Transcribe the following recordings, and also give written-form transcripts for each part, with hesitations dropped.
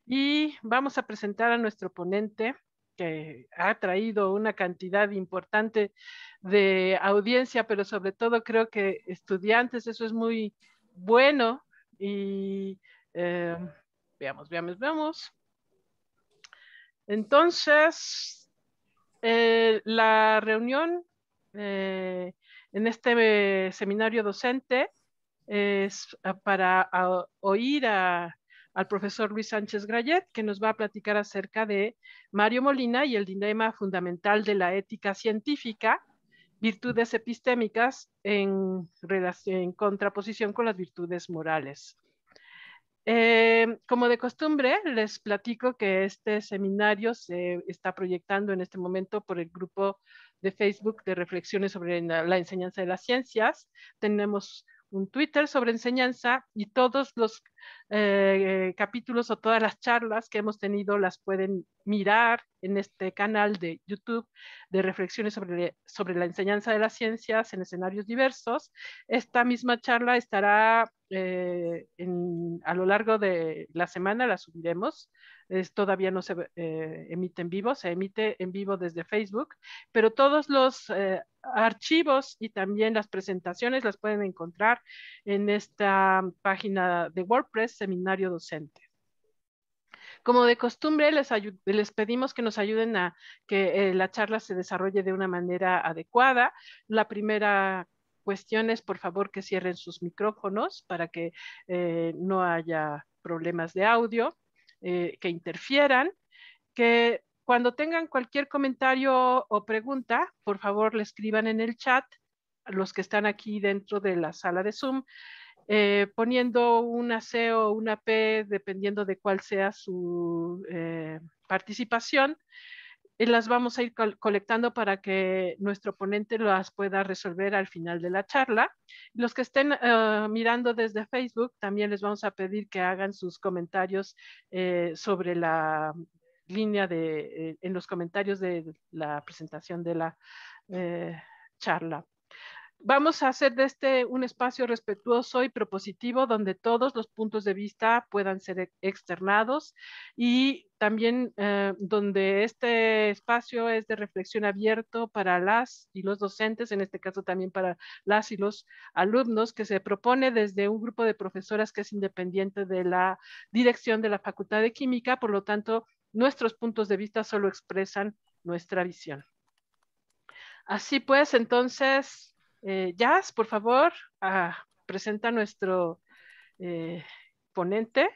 y vamos a presentar a nuestro ponente que ha traído una cantidad importante de audiencia, pero sobre todo creo que estudiantes, eso es muy bueno y eh, veamos. Entonces, la reunión en este seminario docente es para oír al profesor Luis Sánchez Grayet, que nos va a platicar acerca de Mario Molina y el dilema fundamental de la ética científica, virtudes epistémicas en contraposición con las virtudes morales. Como de costumbre, les platico que este seminario se está proyectando en este momento por el grupo de Facebook de reflexiones sobre la enseñanza de las ciencias. Tenemos un Twitter sobre enseñanza y todos los capítulos o todas las charlas que hemos tenido las pueden mirar en este canal de YouTube de reflexiones sobre la enseñanza de las ciencias en escenarios diversos. Esta misma charla estará a lo largo de la semana, la subiremos. Todavía no se emite en vivo, se emite en vivo desde Facebook, pero todos los archivos y también las presentaciones las pueden encontrar en esta página de WordPress, Seminario Docente. Como de costumbre, les pedimos que nos ayuden a que la charla se desarrolle de una manera adecuada. La primera cuestión es, por favor, que cierren sus micrófonos para que no haya problemas de audio, que interfieran, que cuando tengan cualquier comentario o pregunta, por favor, le escriban en el chat a los que están aquí dentro de la sala de Zoom, poniendo una C o una P, dependiendo de cuál sea su participación, y las vamos a ir colectando para que nuestro ponente las pueda resolver al final de la charla. Los que estén mirando desde Facebook, también les vamos a pedir que hagan sus comentarios sobre la línea en los comentarios de la presentación de la charla. Vamos a hacer de este un espacio respetuoso y propositivo donde todos los puntos de vista puedan ser externados y también donde este espacio es de reflexión abierto para las y los docentes, en este caso también para las y los alumnos, que se propone desde un grupo de profesoras que es independiente de la dirección de la Facultad de Química, por lo tanto, nuestros puntos de vista solo expresan nuestra visión. Así pues, entonces, Jazz, por favor, presenta a nuestro ponente.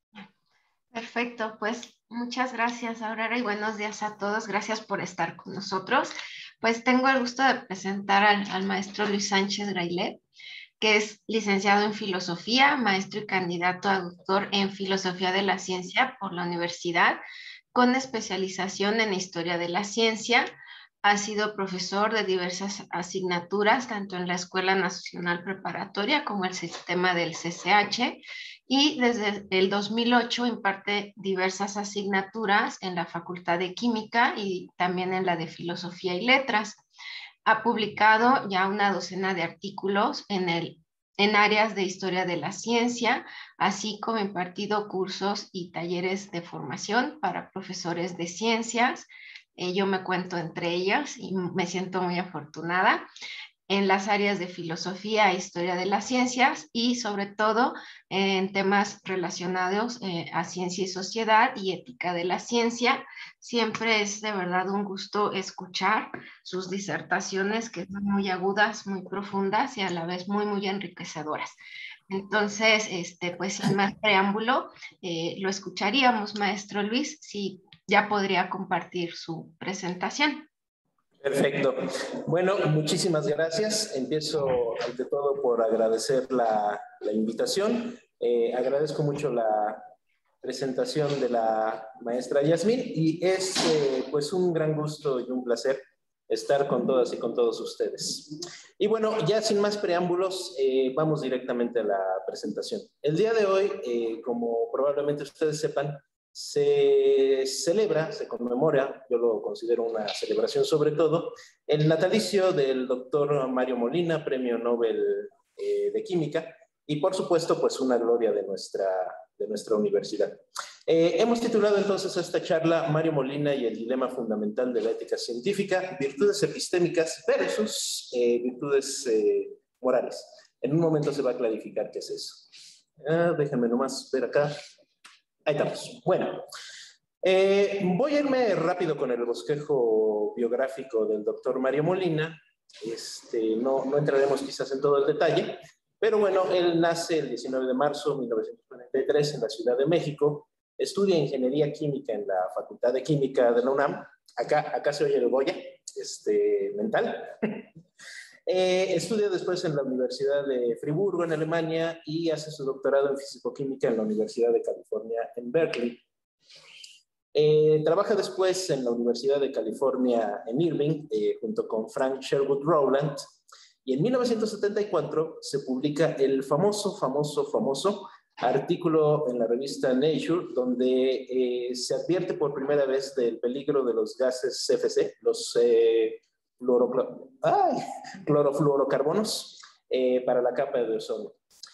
Perfecto, pues muchas gracias, Aurora, y buenos días a todos. Gracias por estar con nosotros. Pues tengo el gusto de presentar al maestro Luis Sánchez Graylet, que es licenciado en Filosofía, maestro y candidato a doctor en Filosofía de la Ciencia por la universidad, con especialización en Historia de la Ciencia. Ha sido profesor de diversas asignaturas, tanto en la Escuela Nacional Preparatoria como el sistema del CCH, y desde el 2008 imparte diversas asignaturas en la Facultad de Química y también en la de Filosofía y Letras. Ha publicado ya una docena de artículos en áreas de historia de la ciencia, así como impartido cursos y talleres de formación para profesores de ciencias. Yo me cuento entre ellas y me siento muy afortunada en las áreas de filosofía e historia de las ciencias y sobre todo en temas relacionados a ciencia y sociedad y ética de la ciencia. Siempre es de verdad un gusto escuchar sus disertaciones, que son muy agudas, muy profundas y a la vez muy, muy enriquecedoras. Entonces, pues sin más preámbulo, lo escucharíamos, maestro Luis, si ya podría compartir su presentación. Perfecto. Bueno, muchísimas gracias. Empiezo ante todo por agradecer la invitación. Agradezco mucho la presentación de la maestra Yasmín y es pues un gran gusto y un placer estar con todas y con todos ustedes. Y bueno, ya sin más preámbulos, vamos directamente a la presentación. El día de hoy, como probablemente ustedes sepan, se celebra, se conmemora, yo lo considero una celebración sobre todo, el natalicio del doctor Mario Molina, Premio Nobel de Química, y por supuesto, pues una gloria de nuestra universidad. Hemos titulado entonces esta charla Mario Molina y el dilema fundamental de la ética científica, virtudes epistémicas versus virtudes morales. En un momento se va a clarificar qué es eso. Déjenme nomás ver acá. Ahí estamos. Bueno, voy a irme rápido con el bosquejo biográfico del doctor Mario Molina. No entraremos quizás en todo el detalle, pero bueno, él nace el 19 de marzo de 1943 en la Ciudad de México. Estudia ingeniería química en la Facultad de Química de la UNAM. Acá se oye el Goya, mental. Estudia después en la Universidad de Friburgo, en Alemania, y hace su doctorado en físico-química en la Universidad de California, en Berkeley. Trabaja después en la Universidad de California, en Irving, junto con Frank Sherwood Rowland, y en 1974 se publica el famoso artículo en la revista Nature, donde se advierte por primera vez del peligro de los gases CFC, los clorofluorocarbonos, para la capa de ozono.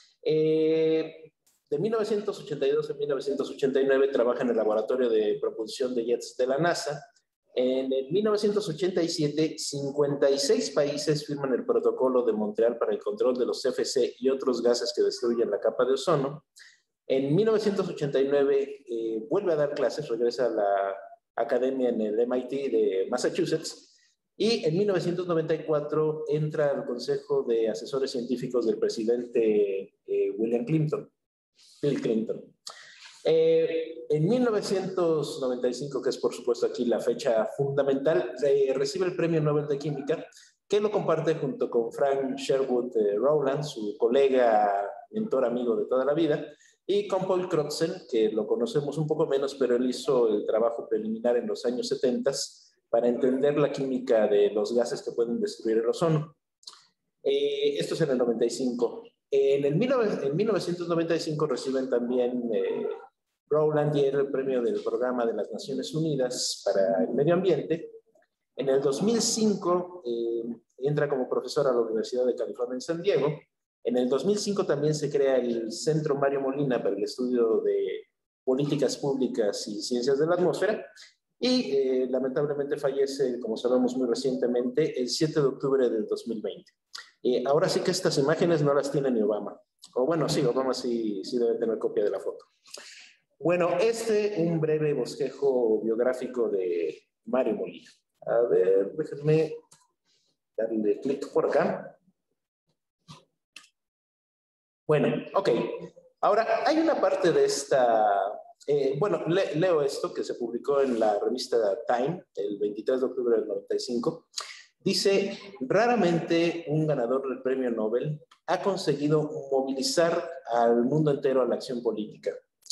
De 1982 a 1989 trabaja en el laboratorio de propulsión de jets de la NASA. En el 1987, 56 países firman el protocolo de Montreal para el control de los CFC y otros gases que destruyen la capa de ozono. En 1989 vuelve a dar clases, regresa a la academia en el MIT de Massachusetts, y en 1994 entra al Consejo de Asesores Científicos del presidente Bill Clinton. En 1995, que es por supuesto aquí la fecha fundamental, recibe el Premio Nobel de Química, que lo comparte junto con Frank Sherwood Rowland, su colega, mentor, amigo de toda la vida, y con Paul Crutzen, que lo conocemos un poco menos, pero él hizo el trabajo preliminar en los años 70 para entender la química de los gases que pueden destruir el ozono. Esto es en el 95. En 1995 reciben también Rowland y él el premio del Programa de las Naciones Unidas para el Medio Ambiente. En el 2005 entra como profesor a la Universidad de California en San Diego. En el 2005 también se crea el Centro Mario Molina para el estudio de políticas públicas y ciencias de la atmósfera. Y lamentablemente fallece, como sabemos muy recientemente, el 7 de octubre del 2020. Ahora sí que estas imágenes no las tiene ni Obama. O bueno, sí, Obama sí debe tener copia de la foto. Bueno, un breve bosquejo biográfico de Mario Molina. A ver, déjenme darle clic por acá. Bueno, ok. Ahora, hay una parte de esta... leo esto que se publicó en la revista Time el 23 de octubre del 95. Dice, raramente un ganador del premio Nobel ha conseguido movilizar al mundo entero a la acción política.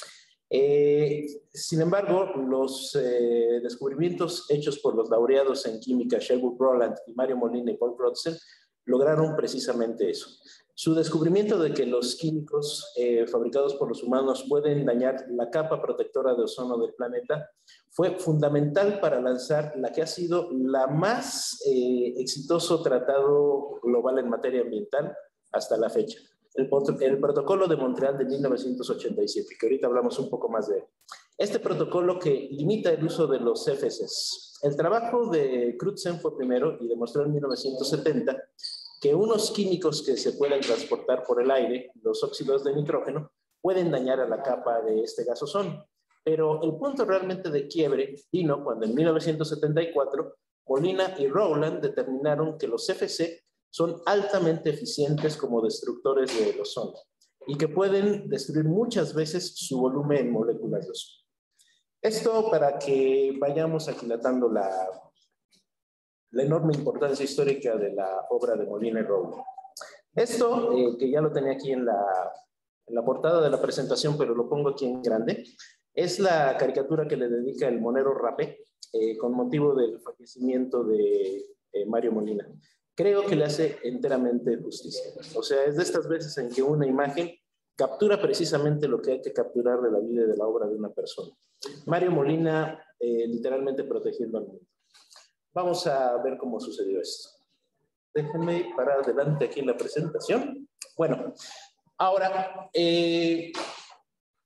Sin embargo, los descubrimientos hechos por los laureados en química Sherwood Rowland y Mario Molina y Paul Crutzen lograron precisamente eso. Su descubrimiento de que los químicos fabricados por los humanos pueden dañar la capa protectora de ozono del planeta fue fundamental para lanzar la que ha sido la más exitoso tratado global en materia ambiental hasta la fecha. El protocolo de Montreal de 1987, que ahorita hablamos un poco más de él. Este protocolo que limita el uso de los CFCs. El trabajo de Crutzen fue primero y demostró en 1970 que unos químicos que se pueden transportar por el aire, los óxidos de nitrógeno, pueden dañar a la capa de este gas ozono. Pero el punto realmente de quiebre vino cuando en 1974 Molina y Rowland determinaron que los CFC son altamente eficientes como destructores del ozono y que pueden destruir muchas veces su volumen en moléculas de ozono. Esto para que vayamos aquilatando la enorme importancia histórica de la obra de Molina y Rowland. Esto, que ya lo tenía aquí en la portada de la presentación, pero lo pongo aquí en grande, es la caricatura que le dedica el monero Rapé con motivo del fallecimiento de Mario Molina. Creo que le hace enteramente justicia. O sea, es de estas veces en que una imagen captura precisamente lo que hay que capturar de la vida y de la obra de una persona. Mario Molina literalmente protegiendo al mundo. Vamos a ver cómo sucedió esto. Déjenme para adelante aquí en la presentación. Bueno, ahora,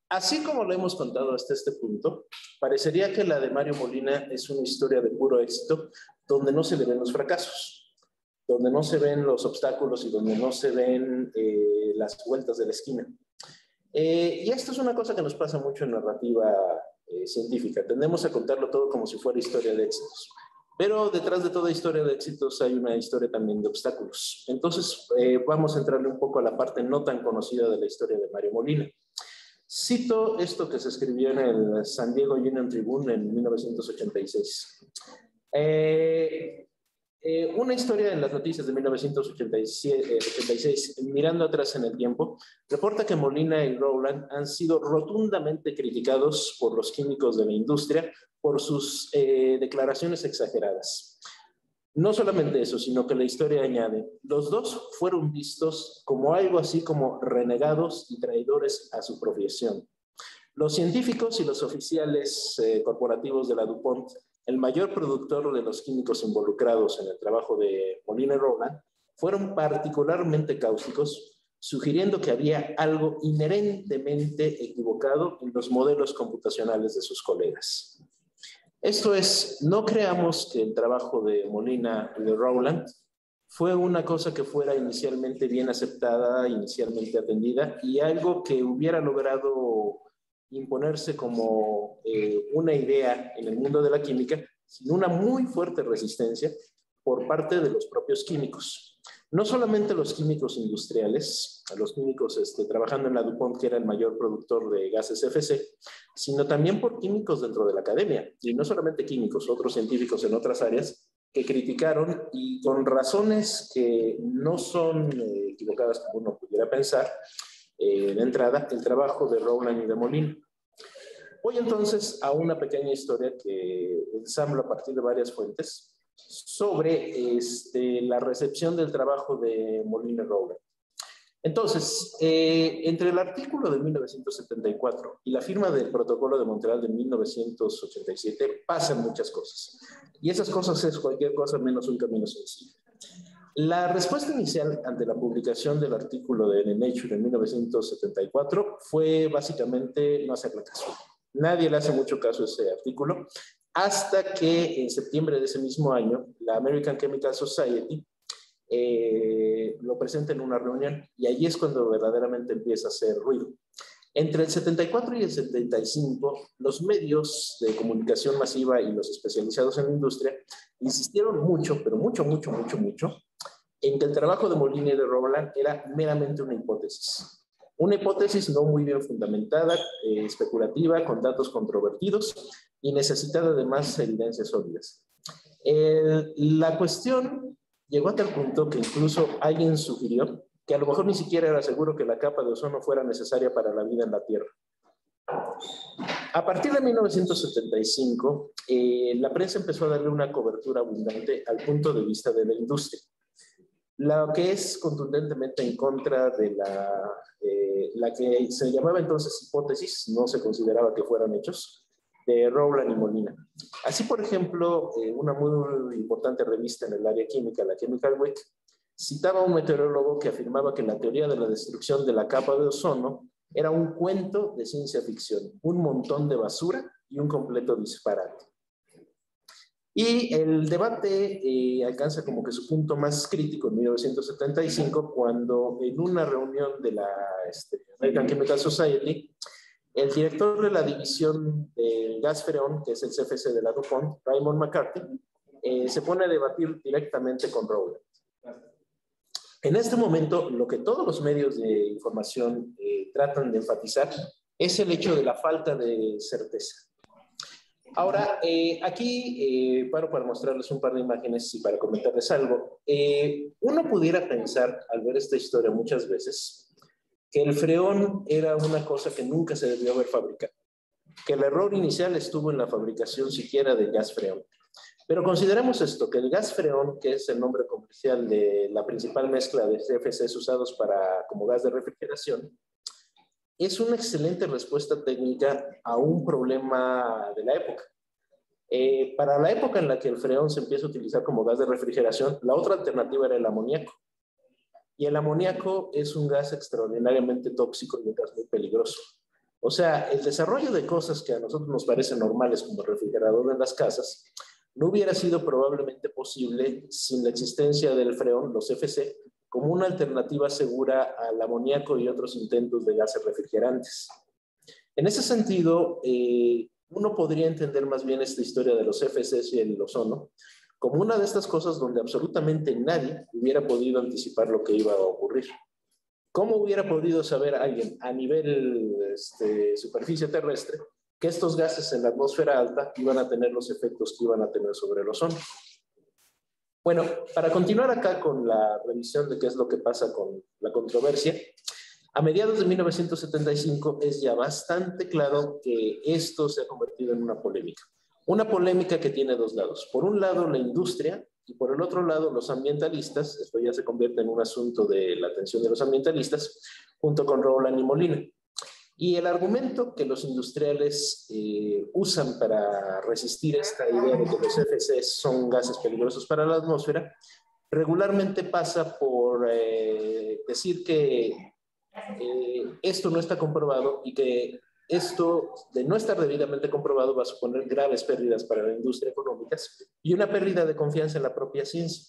Así como lo hemos contado hasta este punto, parecería que la de Mario Molina es una historia de puro éxito, donde no se le ven los fracasos, donde no se ven los obstáculos y donde no se ven las vueltas de la esquina. Y esto es una cosa que nos pasa mucho en narrativa científica. Tendemos a contarlo todo como si fuera historia de éxitos. Pero detrás de toda historia de éxitos hay una historia también de obstáculos. Entonces, vamos a entrarle un poco a la parte no tan conocida de la historia de Mario Molina. Cito esto que se escribió en el San Diego Union Tribune en 1986. Una historia en las noticias de 1986, mirando atrás en el tiempo, reporta que Molina y Rowland han sido rotundamente criticados por los químicos de la industria por sus declaraciones exageradas. No solamente eso, sino que la historia añade, los dos fueron vistos como algo así como renegados y traidores a su profesión. Los científicos y los oficiales corporativos de la DuPont, el mayor productor de los químicos involucrados en el trabajo de Molina y Rowland, fueron particularmente cáusticos, sugiriendo que había algo inherentemente equivocado en los modelos computacionales de sus colegas. Esto es, no creamos que el trabajo de Molina y de Rowland fue una cosa que fuera inicialmente bien aceptada, inicialmente atendida, y algo que hubiera logrado imponerse como una idea en el mundo de la química, sin una muy fuerte resistencia por parte de los propios químicos. No solamente los químicos industriales, los químicos trabajando en la DuPont, que era el mayor productor de gases FC, sino también por químicos dentro de la academia, y no solamente químicos, otros científicos en otras áreas, que criticaron, y con razones que no son equivocadas como uno pudiera pensar, de entrada, el trabajo de Rowland y de Molina. Voy entonces a una pequeña historia que ensamblo a partir de varias fuentes sobre la recepción del trabajo de Molina y Rowland. Entonces, entre el artículo de 1974 y la firma del Protocolo de Montreal de 1987 pasan muchas cosas. Y esas cosas es cualquier cosa menos un camino sencillo. La respuesta inicial ante la publicación del artículo de Nature en 1974 fue básicamente no hacerle caso. Nadie le hace mucho caso a ese artículo, hasta que en septiembre de ese mismo año, la American Chemical Society lo presenta en una reunión, y allí es cuando verdaderamente empieza a hacer ruido. Entre el 74 y el 75, los medios de comunicación masiva y los especializados en la industria insistieron mucho, pero mucho, en que el trabajo de Molina y de Rowland era meramente una hipótesis. Una hipótesis no muy bien fundamentada, especulativa, con datos controvertidos y necesitada de más evidencias sólidas. La cuestión llegó a tal punto que incluso alguien sugirió que a lo mejor ni siquiera era seguro que la capa de ozono fuera necesaria para la vida en la Tierra. A partir de 1975, la prensa empezó a darle una cobertura abundante al punto de vista de la industria, la que es contundentemente en contra de la que se llamaba entonces hipótesis, no se consideraba que fueran hechos, de Rowland y Molina. Así, por ejemplo, una muy importante revista en el área química, la Chemical Week, citaba a un meteorólogo que afirmaba que la teoría de la destrucción de la capa de ozono era un cuento de ciencia ficción, un montón de basura y un completo disparate. Y el debate alcanza como que su punto más crítico en 1975, cuando en una reunión de la American Chemical Society, el director de la división del gas freón, que es el CFC de la DuPont, Raymond McCarthy, se pone a debatir directamente con Rowland. En este momento, lo que todos los medios de información tratan de enfatizar es el hecho de la falta de certeza. Ahora, aquí paro para mostrarles un par de imágenes y para comentarles algo. Uno pudiera pensar, al ver esta historia muchas veces, que el freón era una cosa que nunca se debió haber fabricado, que el error inicial estuvo en la fabricación siquiera del gas freón. Pero consideremos esto, que el gas freón, que es el nombre comercial de la principal mezcla de CFCs usados como gas de refrigeración, es una excelente respuesta técnica a un problema de la época. Para la época en la que el freón se empieza a utilizar como gas de refrigeración, la otra alternativa era el amoníaco. Y el amoníaco es un gas extraordinariamente tóxico y un gas muy peligroso. O sea, el desarrollo de cosas que a nosotros nos parecen normales, como el refrigerador en las casas, no hubiera sido probablemente posible sin la existencia del freón, los CFC, como una alternativa segura al amoníaco y otros intentos de gases refrigerantes. En ese sentido, uno podría entender más bien esta historia de los CFCs y el ozono como una de estas cosas donde absolutamente nadie hubiera podido anticipar lo que iba a ocurrir. ¿Cómo hubiera podido saber alguien a nivel superficie terrestre que estos gases en la atmósfera alta iban a tener los efectos que iban a tener sobre el ozono? Bueno, para continuar acá con la revisión de qué es lo que pasa con la controversia, a mediados de 1975 es ya bastante claro que esto se ha convertido en una polémica. Una polémica que tiene dos lados. Por un lado, la industria, y por el otro lado, los ambientalistas. Esto ya se convierte en un asunto de la atención de los ambientalistas, junto con Rowland y Molina. Y el argumento que los industriales usan para resistir esta idea de que los CFC son gases peligrosos para la atmósfera, regularmente pasa por decir que esto no está comprobado y que esto, de no estar debidamente comprobado, va a suponer graves pérdidas para la industria económica y una pérdida de confianza en la propia ciencia.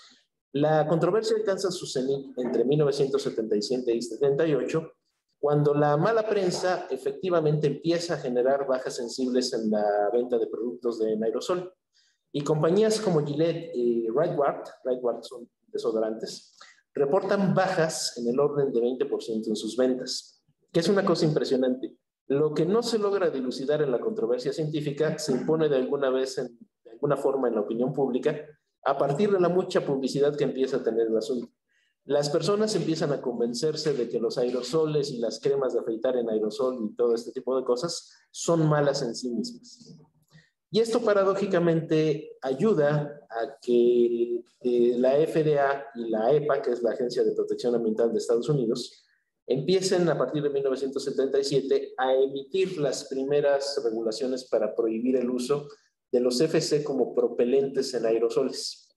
La controversia alcanza su cenit entre 1977 y 78, cuando la mala prensa efectivamente empieza a generar bajas sensibles en la venta de productos de aerosol. Y compañías como Gillette y Rightward son desodorantes, reportan bajas en el orden de 20% en sus ventas, que es una cosa impresionante. Lo que no se logra dilucidar en la controversia científica se impone de alguna forma en la opinión pública a partir de la mucha publicidad que empieza a tener el asunto. Las personas empiezan a convencerse de que los aerosoles y las cremas de afeitar en aerosol y todo este tipo de cosas son malas en sí mismas. Y esto paradójicamente ayuda a que la FDA y la EPA, que es la Agencia de Protección Ambiental de Estados Unidos, empiecen a partir de 1977 a emitir las primeras regulaciones para prohibir el uso de los CFC como propelentes en aerosoles.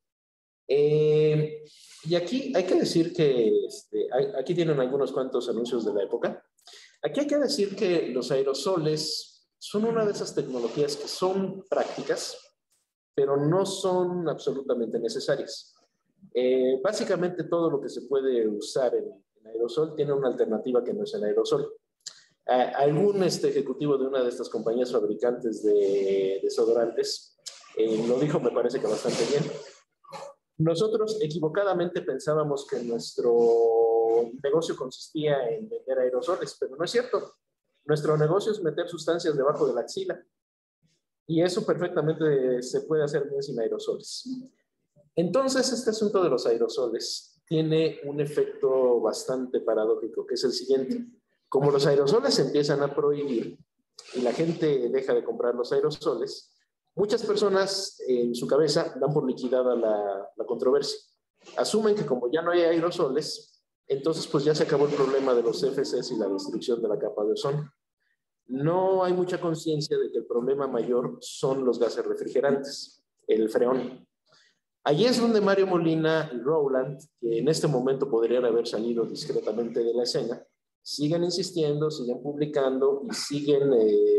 Y aquí hay que decir que, aquí tienen algunos cuantos anuncios de la época. Aquí hay que decir que los aerosoles son una de esas tecnologías que son prácticas, pero no son absolutamente necesarias. Básicamente todo lo que se puede usar en aerosol tiene una alternativa que no es el aerosol. Algún ejecutivo de una de estas compañías fabricantes de desodorantes lo dijo, me parece que bastante bien. Nosotros equivocadamente pensábamos que nuestro negocio consistía en vender aerosoles, pero no es cierto. Nuestro negocio es meter sustancias debajo de la axila. Y eso perfectamente se puede hacer bien sin aerosoles. Entonces, este asunto de los aerosoles tiene un efecto bastante paradójico, que es el siguiente. Como los aerosoles se empiezan a prohibir y la gente deja de comprar los aerosoles, muchas personas en su cabeza dan por liquidada la controversia. Asumen que como ya no hay aerosoles, entonces pues ya se acabó el problema de los CFCs y la destrucción de la capa de ozono. No hay mucha conciencia de que el problema mayor son los gases refrigerantes, el freón. Allí es donde Mario Molina y Rowland, que en este momento podrían haber salido discretamente de la escena, siguen insistiendo, siguen publicando y siguen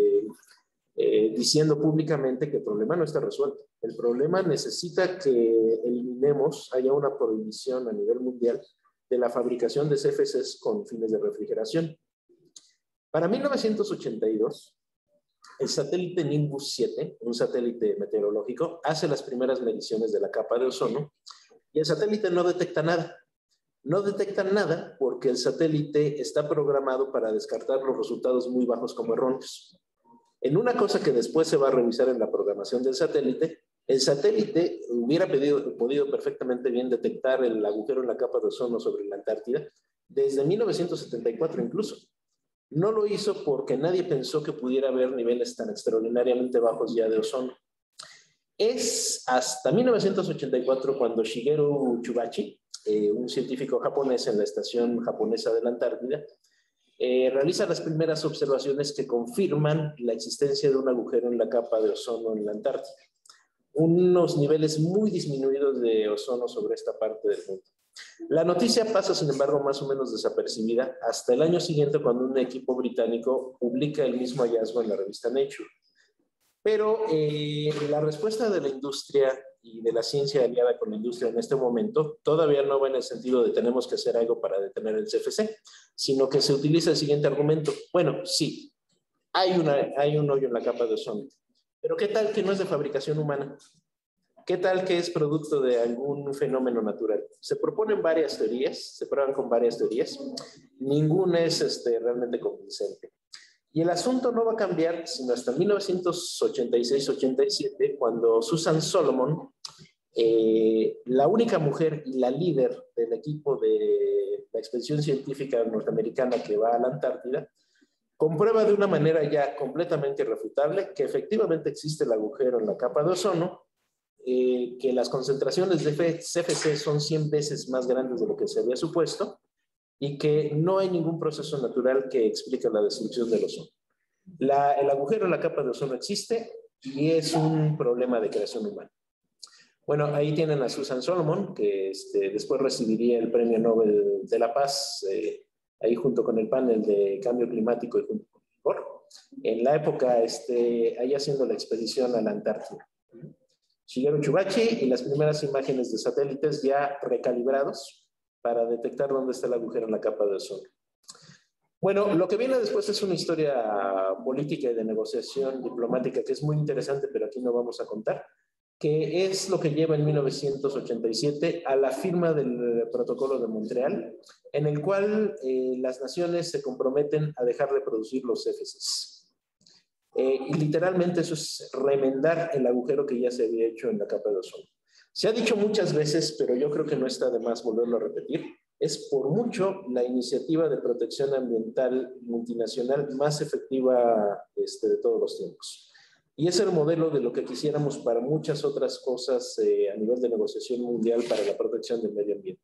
diciendo públicamente que el problema no está resuelto. El problema necesita que eliminemos, haya una prohibición a nivel mundial de la fabricación de CFCs con fines de refrigeración. Para 1982, el satélite Nimbus 7, un satélite meteorológico, hace las primeras mediciones de la capa de ozono y el satélite no detecta nada. No detecta nada porque el satélite está programado para descartar los resultados muy bajos como erróneos. En una cosa que después se va a revisar en la programación del satélite, el satélite hubiera podido perfectamente bien detectar el agujero en la capa de ozono sobre la Antártida desde 1974 incluso. No lo hizo porque nadie pensó que pudiera haber niveles tan extraordinariamente bajos ya de ozono. Es hasta 1984 cuando Shigeru Chubachi, un científico japonés en la estación japonesa de la Antártida, realiza las primeras observaciones que confirman la existencia de un agujero en la capa de ozono en la Antártida. Unos niveles muy disminuidos de ozono sobre esta parte del mundo. La noticia pasa, sin embargo, más o menos desapercibida hasta el año siguiente, cuando un equipo británico publica el mismo hallazgo en la revista Nature. Pero la respuesta de la industria y de la ciencia aliada con la industria en este momento todavía no va en el sentido de tenemos que hacer algo para detener el CFC, sino que se utiliza el siguiente argumento. Bueno, sí, hay un hoyo en la capa de ozono, pero ¿qué tal que no es de fabricación humana? ¿Qué tal que es producto de algún fenómeno natural? Se proponen varias teorías, se prueban con varias teorías, ninguna es realmente convincente. Y el asunto no va a cambiar sino hasta 1986-87, cuando Susan Solomon, la única mujer y la líder del equipo de la expedición científica norteamericana que va a la Antártida, comprueba de una manera ya completamente irrefutable que efectivamente existe el agujero en la capa de ozono, que las concentraciones de CFC son 100 veces más grandes de lo que se había supuesto, y que no hay ningún proceso natural que explique la destrucción del ozono. El agujero en la capa de ozono existe y es un problema de creación humana. Bueno, ahí tienen a Susan Solomon, que después recibiría el Premio Nobel de la Paz, ahí junto con el panel de cambio climático y junto con el IGOR, en la época ahí haciendo la expedición a la Antártida. Shigeru Chubachi y las primeras imágenes de satélites ya recalibrados para detectar dónde está el agujero en la capa de ozono. Bueno, lo que viene después es una historia política y de negociación diplomática que es muy interesante, pero aquí no vamos a contar, que es lo que lleva en 1987 a la firma del Protocolo de Montreal, en el cual las naciones se comprometen a dejar de producir los CFCs. Y literalmente eso es remendar el agujero que ya se había hecho en la capa de ozono. Se ha dicho muchas veces, pero yo creo que no está de más volverlo a repetir, es por mucho la iniciativa de protección ambiental multinacional más efectiva de todos los tiempos. Y es el modelo de lo que quisiéramos para muchas otras cosas a nivel de negociación mundial para la protección del medio ambiente.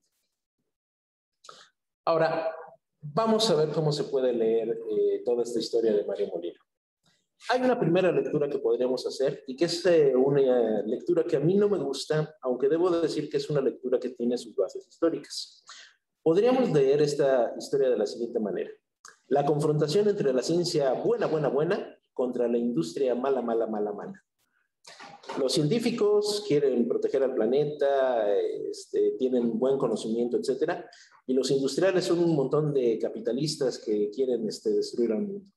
Ahora, vamos a ver cómo se puede leer toda esta historia de Mario Molina. Hay una primera lectura que podríamos hacer y que es una lectura que a mí no me gusta, aunque debo decir que es una lectura que tiene sus bases históricas. Podríamos leer esta historia de la siguiente manera. La confrontación entre la ciencia buena contra la industria mala. Los científicos quieren proteger al planeta, tienen buen conocimiento, etcétera, y los industriales son un montón de capitalistas que quieren destruir al mundo.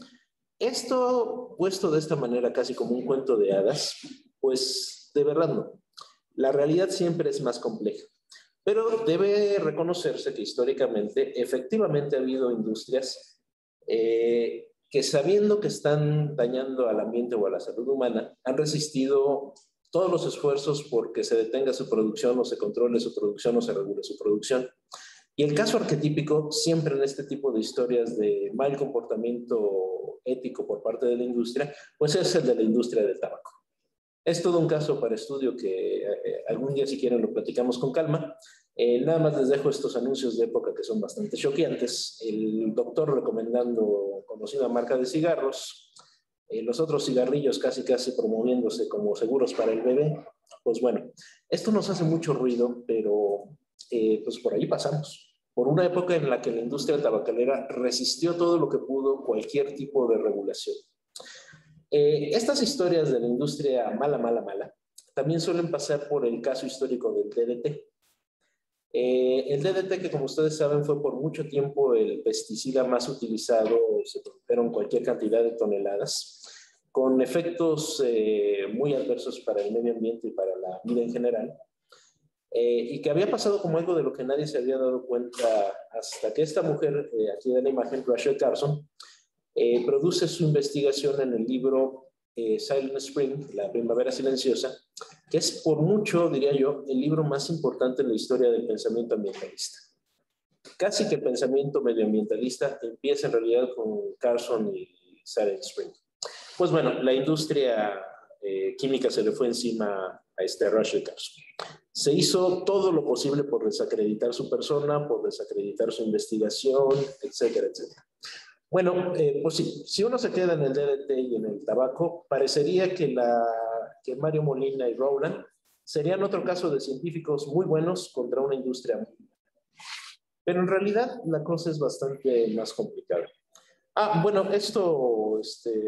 Esto, puesto de esta manera casi como un cuento de hadas, pues de verdad no. La realidad siempre es más compleja. Pero debe reconocerse que históricamente, efectivamente ha habido industrias que sabiendo que están dañando al ambiente o a la salud humana, han resistido todos los esfuerzos porque se detenga su producción o se controle su producción o se regule su producción. Y el caso arquetípico siempre en este tipo de historias de mal comportamiento ético por parte de la industria, pues es el de la industria del tabaco. Es todo un caso para estudio que algún día, si quieren, lo platicamos con calma. Nada más les dejo estos anuncios de época que son bastante choqueantes. El doctor recomendando conocida marca de cigarros, los otros cigarrillos casi promoviéndose como seguros para el bebé. Pues bueno, esto nos hace mucho ruido, pero pues por ahí pasamos. Por una época en la que la industria tabacalera resistió todo lo que pudo cualquier tipo de regulación. Estas historias de la industria mala, también suelen pasar por el caso histórico del DDT. El DDT, que como ustedes saben fue por mucho tiempo el pesticida más utilizado, se produjeron cualquier cantidad de toneladas, con efectos muy adversos para el medio ambiente y para la vida en general, y que había pasado como algo de lo que nadie se había dado cuenta hasta que esta mujer, aquí de la imagen, Rachel Carson, produce su investigación en el libro Silent Spring, La Primavera Silenciosa, que es por mucho, diría yo, el libro más importante en la historia del pensamiento ambientalista. Casi que el pensamiento medioambientalista empieza en realidad con Carson y Silent Spring. Pues bueno, la industria química se le fue encima a Rachel Carson. Se hizo todo lo posible por desacreditar su persona, por desacreditar su investigación, etcétera, etcétera. Bueno, pues sí, si uno se queda en el DDT y en el tabaco, parecería que Mario Molina y Rowland serían otro caso de científicos muy buenos contra una industria Pero en realidad la cosa es bastante más complicada. Bueno, esto,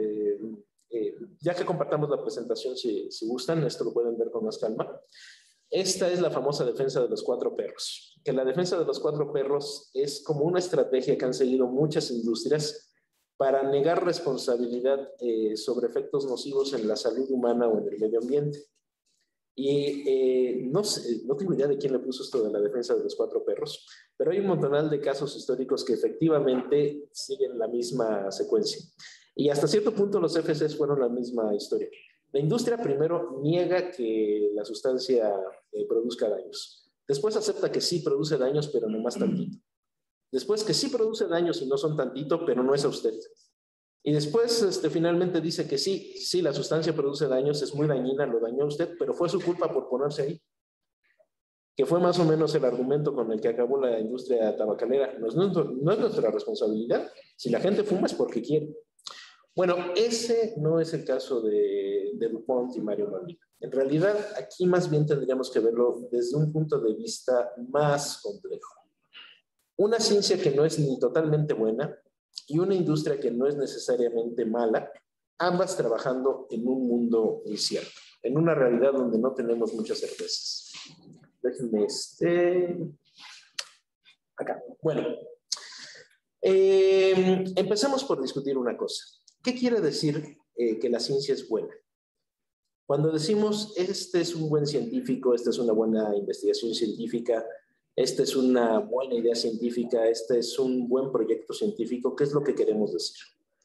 ya que compartamos la presentación, si gustan, esto lo pueden ver con más calma. Esta es la famosa defensa de los 4 perros, que la defensa de los 4 perros es como una estrategia que han seguido muchas industrias para negar responsabilidad sobre efectos nocivos en la salud humana o en el medio ambiente. Y no sé, no tengo idea de quién le puso esto de la defensa de los 4 perros, pero hay un montonal de casos históricos que efectivamente siguen la misma secuencia. Y hasta cierto punto los FCs fueron la misma historia. La industria primero niega que la sustancia produzca daños. Después acepta que sí produce daños, pero no más tantito. Después que sí produce daños y no son tantito, pero no es a usted. Y después finalmente dice que sí, la sustancia produce daños, es muy dañina, lo dañó usted, pero fue su culpa por ponerse ahí. Que fue más o menos el argumento con el que acabó la industria tabacalera. No es nuestra responsabilidad. Si la gente fuma es porque quiere. Bueno, ese no es el caso de DuPont y Mario Molina. En realidad, aquí más bien tendríamos que verlo desde un punto de vista más complejo. Una ciencia que no es ni totalmente buena y una industria que no es necesariamente mala, ambas trabajando en un mundo incierto, en una realidad donde no tenemos muchas certezas. Déjenme acá. Bueno, empecemos por discutir una cosa. ¿Qué quiere decir que la ciencia es buena? Cuando decimos, este es un buen científico, esta es una buena investigación científica, esta es una buena idea científica, este es un buen proyecto científico, ¿qué es lo que queremos decir?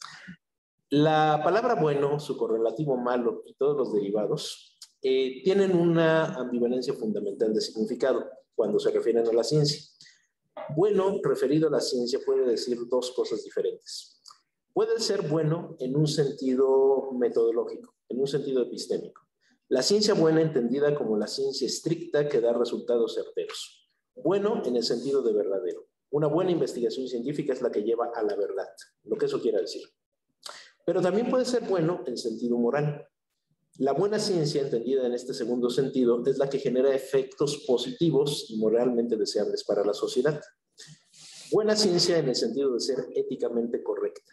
La palabra bueno, su correlativo malo y todos los derivados tienen una ambivalencia fundamental de significado cuando se refieren a la ciencia. Bueno, referido a la ciencia, puede decir 2 cosas diferentes. Puede ser bueno en un sentido metodológico, en un sentido epistémico. La ciencia buena entendida como la ciencia estricta que da resultados certeros. Bueno en el sentido de verdadero. Una buena investigación científica es la que lleva a la verdad, lo que eso quiera decir. Pero también puede ser bueno en sentido moral. La buena ciencia, entendida en este segundo sentido, es la que genera efectos positivos y moralmente deseables para la sociedad. Buena ciencia en el sentido de ser éticamente correcta.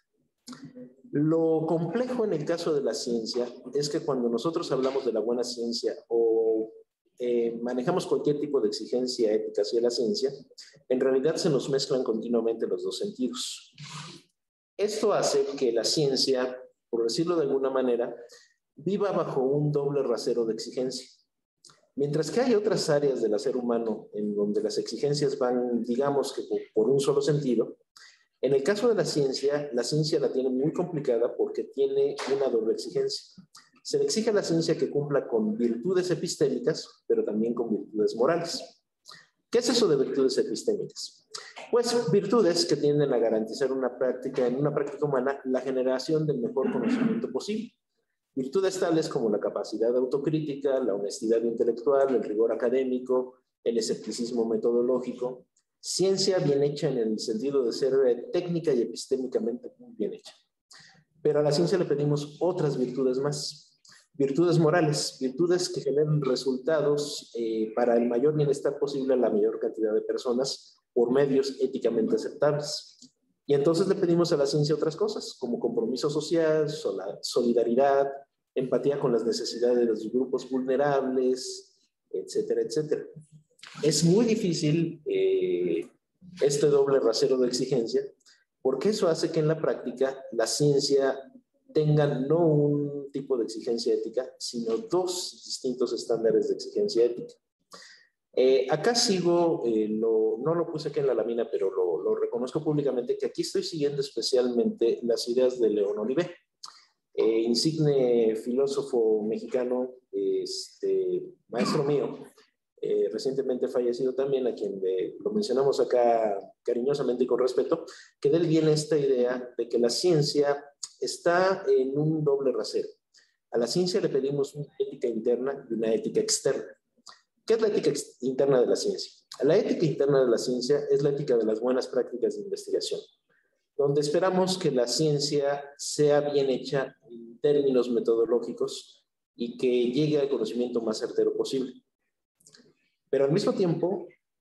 Lo complejo en el caso de la ciencia es que cuando nosotros hablamos de la buena ciencia o manejamos cualquier tipo de exigencia ética hacia la ciencia, en realidad se nos mezclan continuamente los 2 sentidos. Esto hace que la ciencia, por decirlo de alguna manera, viva bajo un doble rasero de exigencia. Mientras que hay otras áreas del ser humano en donde las exigencias van, digamos que por un solo sentido, en el caso de la ciencia la tiene muy complicada porque tiene una doble exigencia. Se le exige a la ciencia que cumpla con virtudes epistémicas, pero también con virtudes morales. ¿Qué es eso de virtudes epistémicas? Pues virtudes que tienden a garantizar en una práctica humana la generación del mejor conocimiento posible. Virtudes tales como la capacidad autocrítica, la honestidad intelectual, el rigor académico, el escepticismo metodológico. Ciencia bien hecha en el sentido de ser técnica y epistémicamente muy bien hecha. Pero a la ciencia le pedimos otras virtudes más. Virtudes morales, virtudes que generen resultados para el mayor bienestar posible a la mayor cantidad de personas por medios éticamente aceptables. Y entonces le pedimos a la ciencia otras cosas, como compromiso social, solidaridad, empatía con las necesidades de los grupos vulnerables, etcétera, etcétera. Es muy difícil este doble rasero de exigencia, porque eso hace que en la práctica la ciencia tenga no un tipo de exigencia ética, sino 2 distintos estándares de exigencia ética. Acá sigo, no lo puse aquí en la lámina, pero lo reconozco públicamente, que aquí estoy siguiendo especialmente las ideas de León Olivé, insigne filósofo mexicano, maestro mío, recientemente fallecido también, a quien lo mencionamos acá cariñosamente y con respeto, que de él viene esta idea de que la ciencia está en un doble rasero. A la ciencia le pedimos una ética interna y una ética externa. ¿Qué es la ética interna de la ciencia? La ética interna de la ciencia es la ética de las buenas prácticas de investigación, donde esperamos que la ciencia sea bien hecha en términos metodológicos y que llegue al conocimiento más certero posible. Pero al mismo tiempo,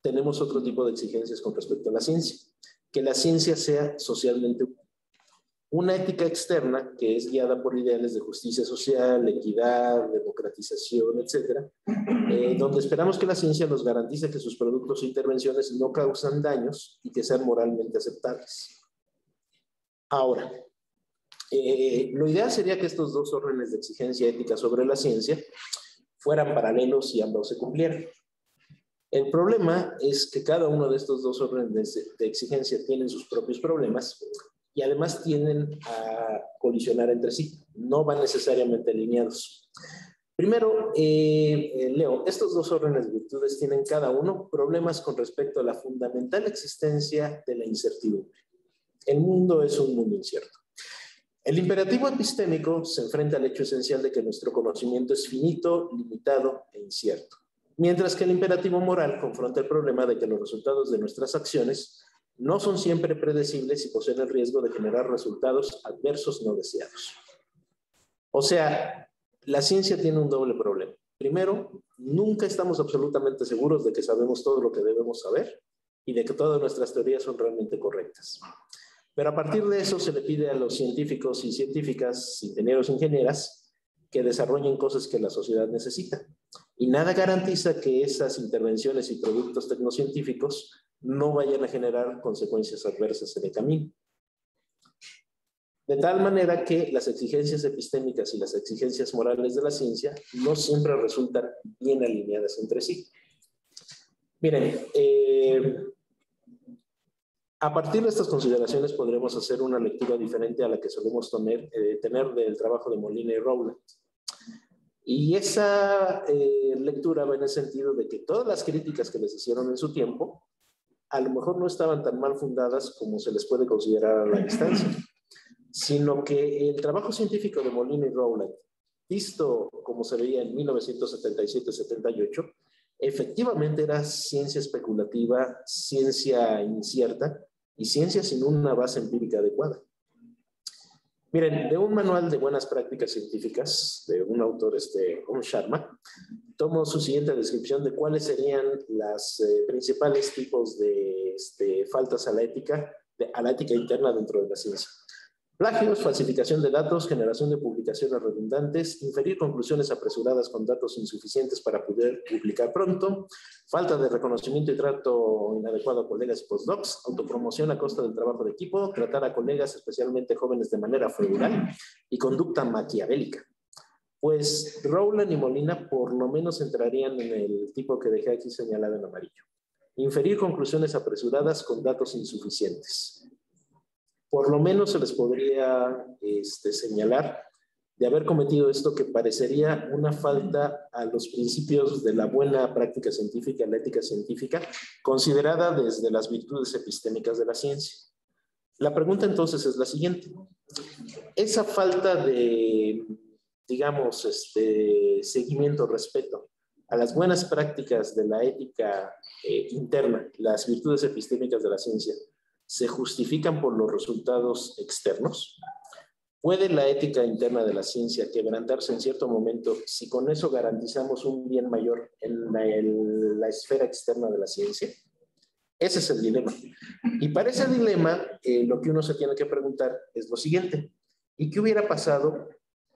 tenemos otro tipo de exigencias con respecto a la ciencia. Que la ciencia sea socialmente útil. Una ética externa que es guiada por ideales de justicia social, equidad, democratización, etcétera, donde esperamos que la ciencia nos garantice que sus productos e intervenciones no causan daños y que sean moralmente aceptables. Ahora, lo ideal sería que estos dos órdenes de exigencia ética sobre la ciencia fueran paralelos y ambos se cumplieran. El problema es que cada uno de estos dos órdenes de exigencia tienen sus propios problemas y además tienden a colisionar entre sí, no van necesariamente alineados. Primero, Leo, estos dos órdenes de virtudes tienen cada uno problemas con respecto a la fundamental existencia de la incertidumbre. El mundo es un mundo incierto. El imperativo epistémico se enfrenta al hecho esencial de que nuestro conocimiento es finito, limitado e incierto, mientras que el imperativo moral confronta el problema de que los resultados de nuestras acciones no son siempre predecibles y poseen el riesgo de generar resultados adversos no deseados. O sea, la ciencia tiene un doble problema. Primero, nunca estamos absolutamente seguros de que sabemos todo lo que debemos saber y de que todas nuestras teorías son realmente correctas. Pero a partir de eso se le pide a los científicos y científicas, ingenieros e ingenieras, que desarrollen cosas que la sociedad necesita. Y nada garantiza que esas intervenciones y productos tecnocientíficos no vayan a generar consecuencias adversas en el camino. De tal manera que las exigencias epistémicas y las exigencias morales de la ciencia no siempre resultan bien alineadas entre sí. Miren, a partir de estas consideraciones podremos hacer una lectura diferente a la que solemos tener del trabajo de Molina y Rowland. Y esa lectura va en el sentido de que todas las críticas que les hicieron en su tiempo a lo mejor no estaban tan mal fundadas como se les puede considerar a la distancia, sino que el trabajo científico de Molina y Rowland, visto como se veía en 1977-78, efectivamente era ciencia especulativa, ciencia incierta y ciencia sin una base empírica adecuada. Miren, de un manual de buenas prácticas científicas de un autor, Om Sharma, tomo su siguiente descripción de cuáles serían los principales tipos de faltas a la ética interna dentro de la ciencia. Plagios, falsificación de datos, generación de publicaciones redundantes, inferir conclusiones apresuradas con datos insuficientes para poder publicar pronto, falta de reconocimiento y trato inadecuado a colegas y postdocs, autopromoción a costa del trabajo de equipo, tratar a colegas, especialmente jóvenes, de manera feudal y conducta maquiavélica. Pues Rowland y Molina por lo menos entrarían en el tipo que dejé aquí señalado en amarillo. Inferir conclusiones apresuradas con datos insuficientes. Por lo menos se les podría señalar de haber cometido esto que parecería una falta a los principios de la buena práctica científica, la ética científica, considerada desde las virtudes epistémicas de la ciencia. La pregunta entonces es la siguiente. Esa falta de, digamos, seguimiento, respeto a las buenas prácticas de la ética interna, las virtudes epistémicas de la ciencia, ¿se justifican por los resultados externos? ¿Puede la ética interna de la ciencia quebrantarse en cierto momento si con eso garantizamos un bien mayor en la esfera externa de la ciencia? Ese es el dilema. Y para ese dilema, lo que uno se tiene que preguntar es lo siguiente. ¿Y qué hubiera pasado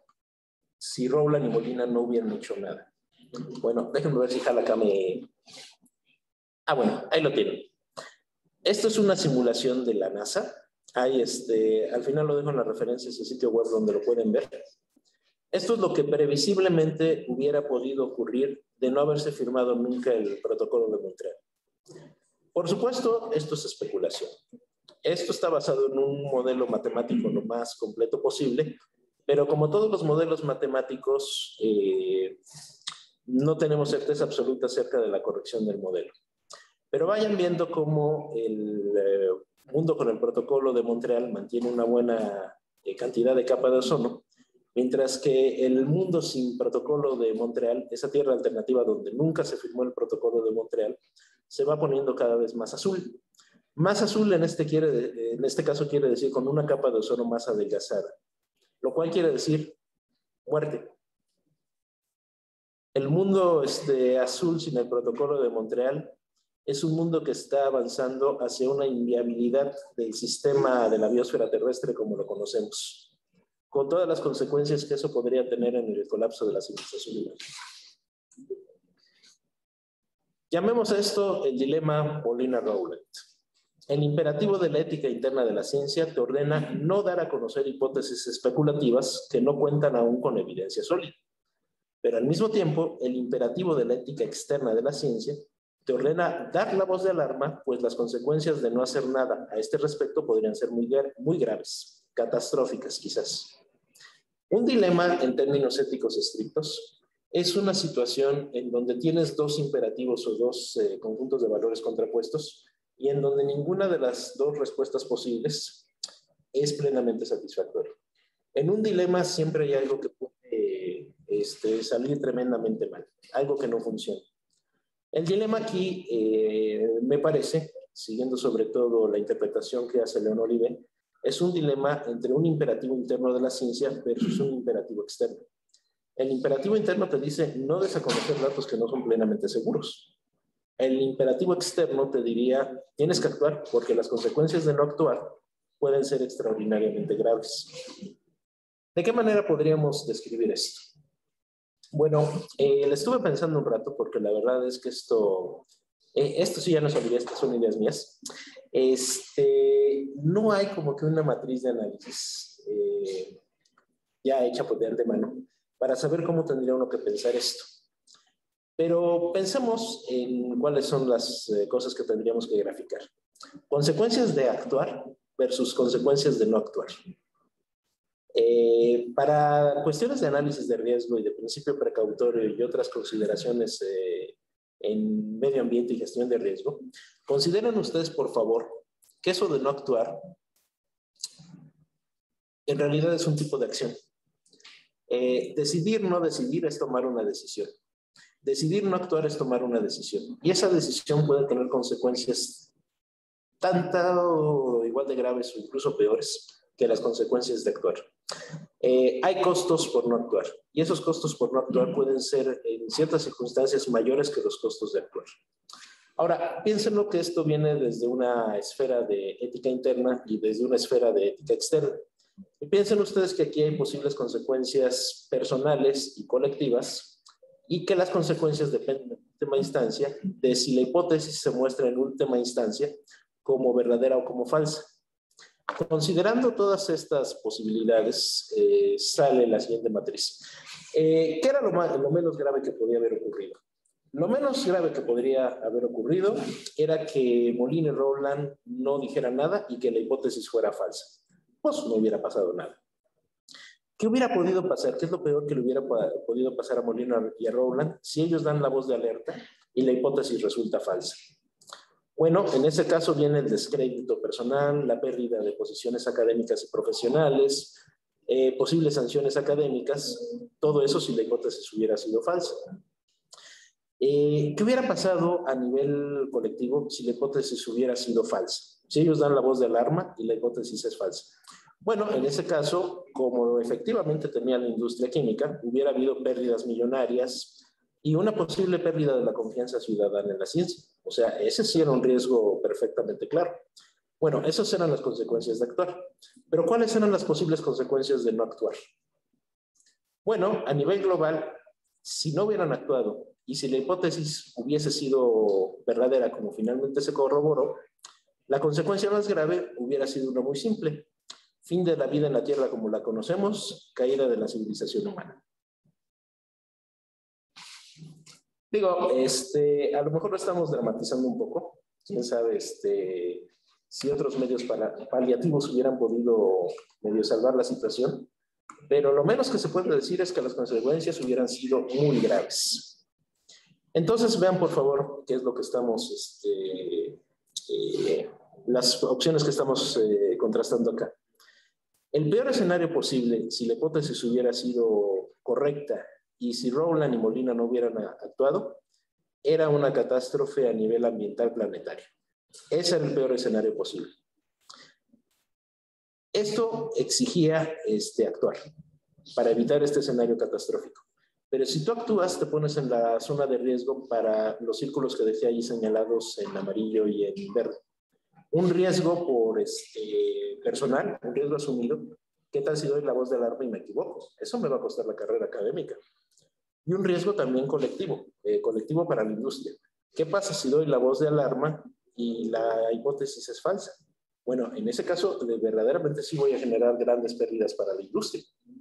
si Rowland y Molina no hubieran hecho nada? Bueno, déjenme ver si jala acá me... Ah, bueno, ahí lo tienen. Esto es una simulación de la NASA. Ahí al final lo dejo en la referencia, ese sitio web donde lo pueden ver. Esto es lo que previsiblemente hubiera podido ocurrir de no haberse firmado nunca el protocolo de Montreal. Por supuesto, esto es especulación. Esto está basado en un modelo matemático lo más completo posible, pero como todos los modelos matemáticos, no tenemos certeza absoluta acerca de la corrección del modelo. Pero vayan viendo cómo el mundo con el protocolo de Montreal mantiene una buena cantidad de capa de ozono, mientras que el mundo sin protocolo de Montreal, esa tierra alternativa donde nunca se firmó el protocolo de Montreal, se va poniendo cada vez más azul. Más azul en este caso quiere decir con una capa de ozono más adelgazada, lo cual quiere decir muerte. El mundo azul sin el protocolo de Montreal es un mundo que está avanzando hacia una inviabilidad del sistema de la biosfera terrestre como lo conocemos, con todas las consecuencias que eso podría tener en el colapso de la civilización humana. Llamemos a esto el dilema Molina-Rowland. El imperativo de la ética interna de la ciencia te ordena no dar a conocer hipótesis especulativas que no cuentan aún con evidencia sólida. Pero al mismo tiempo, el imperativo de la ética externa de la ciencia te ordena dar la voz de alarma, pues las consecuencias de no hacer nada a este respecto podrían ser muy graves, catastróficas quizás. Un dilema en términos éticos estrictos es una situación en donde tienes dos imperativos o dos conjuntos de valores contrapuestos y en donde ninguna de las dos respuestas posibles es plenamente satisfactoria. En un dilema siempre hay algo que puede salir tremendamente mal, algo que no funciona. El dilema aquí, me parece, siguiendo sobre todo la interpretación que hace León Olive, es un dilema entre un imperativo interno de la ciencia versus un imperativo externo. El imperativo interno te dice no des a conocer datos que no son plenamente seguros. El imperativo externo te diría tienes que actuar porque las consecuencias de no actuar pueden ser extraordinariamente graves. ¿De qué manera podríamos describir esto? Bueno, le estuve pensando un rato porque la verdad es que esto sí ya no son ideas, estas son ideas mías. No hay como que una matriz de análisis ya hecha por de antemano para saber cómo tendría uno que pensar esto. Pero pensemos en cuáles son las cosas que tendríamos que graficar. Consecuencias de actuar versus consecuencias de no actuar. Para cuestiones de análisis de riesgo y de principio precautorio y otras consideraciones en medio ambiente y gestión de riesgo, consideren ustedes, por favor, que eso de no actuar en realidad es un tipo de acción. Decidir no decidir es tomar una decisión. Decidir no actuar es tomar una decisión. Y esa decisión puede tener consecuencias tanto o igual de graves o incluso peores que las consecuencias de actuar. Hay costos por no actuar. Y esos costos por no actuar pueden ser en ciertas circunstancias mayores que los costos de actuar. Ahora, piénsenlo que esto viene desde una esfera de ética interna y desde una esfera de ética externa. Y piensen ustedes que aquí hay posibles consecuencias personales y colectivas y que las consecuencias dependen en última instancia de si la hipótesis se muestra en última instancia como verdadera o como falsa. Considerando todas estas posibilidades, sale la siguiente matriz. ¿Qué era lo menos grave que podía haber ocurrido? Lo menos grave que podría haber ocurrido era que Molina y Rowland no dijeran nada y que la hipótesis fuera falsa. Pues no hubiera pasado nada. ¿Qué hubiera podido pasar? ¿Qué es lo peor que le hubiera podido pasar a Molina y a Rowland si ellos dan la voz de alerta y la hipótesis resulta falsa? Bueno, en ese caso viene el descrédito personal, la pérdida de posiciones académicas y profesionales, posibles sanciones académicas, todo eso si la hipótesis hubiera sido falsa. ¿Qué hubiera pasado a nivel colectivo si la hipótesis hubiera sido falsa? Si ellos dan la voz de alarma y la hipótesis es falsa. Bueno, en ese caso, como efectivamente tenía la industria química, hubiera habido pérdidas millonarias y una posible pérdida de la confianza ciudadana en la ciencia. O sea, ese sí era un riesgo perfectamente claro. Bueno, esas eran las consecuencias de actuar. Pero ¿cuáles eran las posibles consecuencias de no actuar? Bueno, a nivel global, si no hubieran actuado y si la hipótesis hubiese sido verdadera como finalmente se corroboró, la consecuencia más grave hubiera sido una muy simple. Fin de la vida en la Tierra como la conocemos, caída de la civilización humana. Digo, a lo mejor lo estamos dramatizando un poco. Quién sabe si otros medios paliativos hubieran podido medio salvar la situación. Pero lo menos que se puede decir es que las consecuencias hubieran sido muy graves. Entonces, vean por favor qué es lo que estamos, las opciones que estamos contrastando acá. El peor escenario posible, si la hipótesis hubiera sido correcta y si Rowland y Molina no hubieran actuado, era una catástrofe a nivel ambiental planetario. Ese era el peor escenario posible. Esto exigía actuar para evitar este escenario catastrófico. Pero si tú actúas, te pones en la zona de riesgo para los círculos que dejé ahí señalados en amarillo y en verde. Un riesgo por personal, un riesgo asumido. ¿Qué tal si doy la voz de alarma y me equivoco? Eso me va a costar la carrera académica. Y un riesgo también colectivo, colectivo para la industria. ¿Qué pasa si doy la voz de alarma y la hipótesis es falsa? Bueno, en ese caso, verdaderamente sí voy a generar grandes pérdidas para la industria.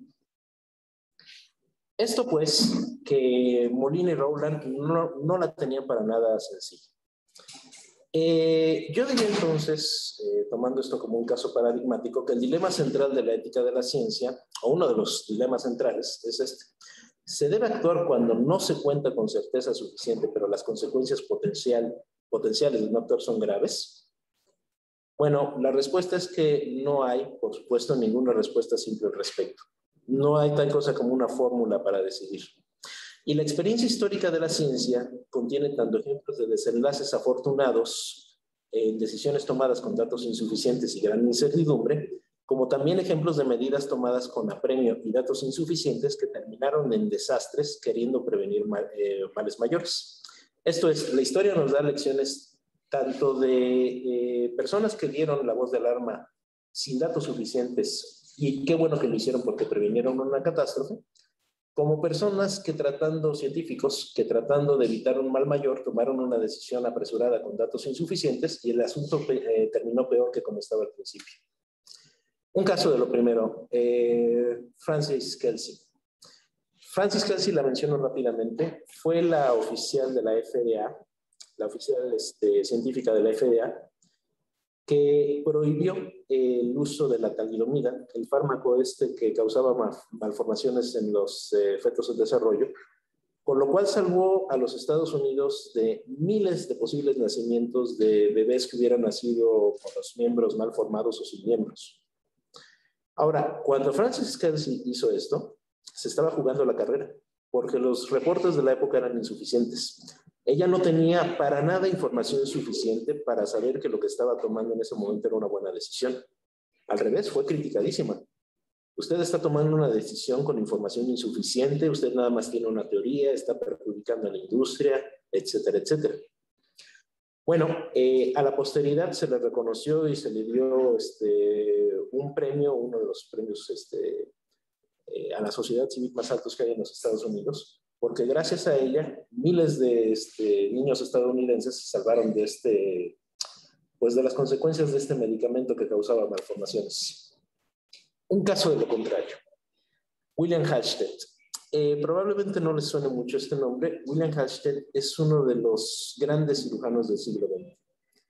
Esto pues, que Molina y Rowland no la tenían para nada sencilla. Yo diría entonces, tomando esto como un caso paradigmático, que el dilema central de la ética de la ciencia, o uno de los dilemas centrales, es este. ¿Se debe actuar cuando no se cuenta con certeza suficiente, pero las consecuencias potenciales de no actuar son graves? Bueno, la respuesta es que no hay, por supuesto, ninguna respuesta simple al respecto. No hay tal cosa como una fórmula para decidir. Y la experiencia histórica de la ciencia contiene tanto ejemplos de desenlaces afortunados en decisiones tomadas con datos insuficientes y gran incertidumbre, como también ejemplos de medidas tomadas con apremio y datos insuficientes que terminaron en desastres queriendo prevenir males mayores. Esto es, la historia nos da lecciones tanto de personas que dieron la voz de alarma sin datos suficientes, y qué bueno que lo hicieron porque previnieron una catástrofe, como personas científicos que tratando de evitar un mal mayor, tomaron una decisión apresurada con datos insuficientes y el asunto terminó peor que como estaba al principio. Un caso de lo primero, Frances Kelsey. Frances Kelsey, la menciono rápidamente, fue la oficial de la FDA, la oficial científica de la FDA, que prohibió el uso de la talidomida, el fármaco que causaba malformaciones en los fetos en desarrollo, con lo cual salvó a los Estados Unidos de miles de posibles nacimientos de bebés que hubieran nacido con los miembros mal formados o sin miembros. Ahora, cuando Frances Kelsey hizo esto, se estaba jugando la carrera, porque los reportes de la época eran insuficientes. Ella no tenía para nada información suficiente para saber que lo que estaba tomando en ese momento era una buena decisión. Al revés, fue criticadísima. Usted está tomando una decisión con información insuficiente, usted nada más tiene una teoría, está perjudicando a la industria, etcétera, etcétera. Bueno, a la posteridad se le reconoció y se le dio un premio, uno de los premios a la sociedad civil más altos que hay en los Estados Unidos, porque gracias a ella miles de niños estadounidenses se salvaron de las consecuencias de este medicamento que causaba malformaciones. Un caso de lo contrario, William Halsted. Probablemente no les suene mucho este nombre. William Halsted es uno de los grandes cirujanos del siglo XX.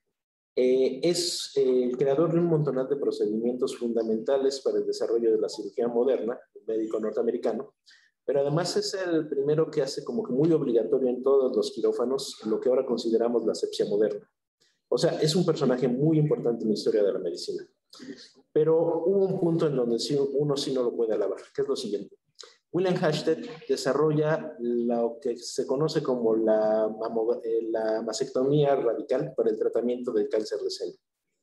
Es el creador de un montonal de procedimientos fundamentales para el desarrollo de la cirugía moderna, un médico norteamericano, pero además es el primero que hace como que muy obligatorio en todos los quirófanos lo que ahora consideramos la asepsia moderna. O sea, es un personaje muy importante en la historia de la medicina. Pero hubo un punto en donde uno sí no lo puede alabar, que es lo siguiente. William Halsted desarrolla lo que se conoce como la mastectomía radical para el tratamiento del cáncer de seno.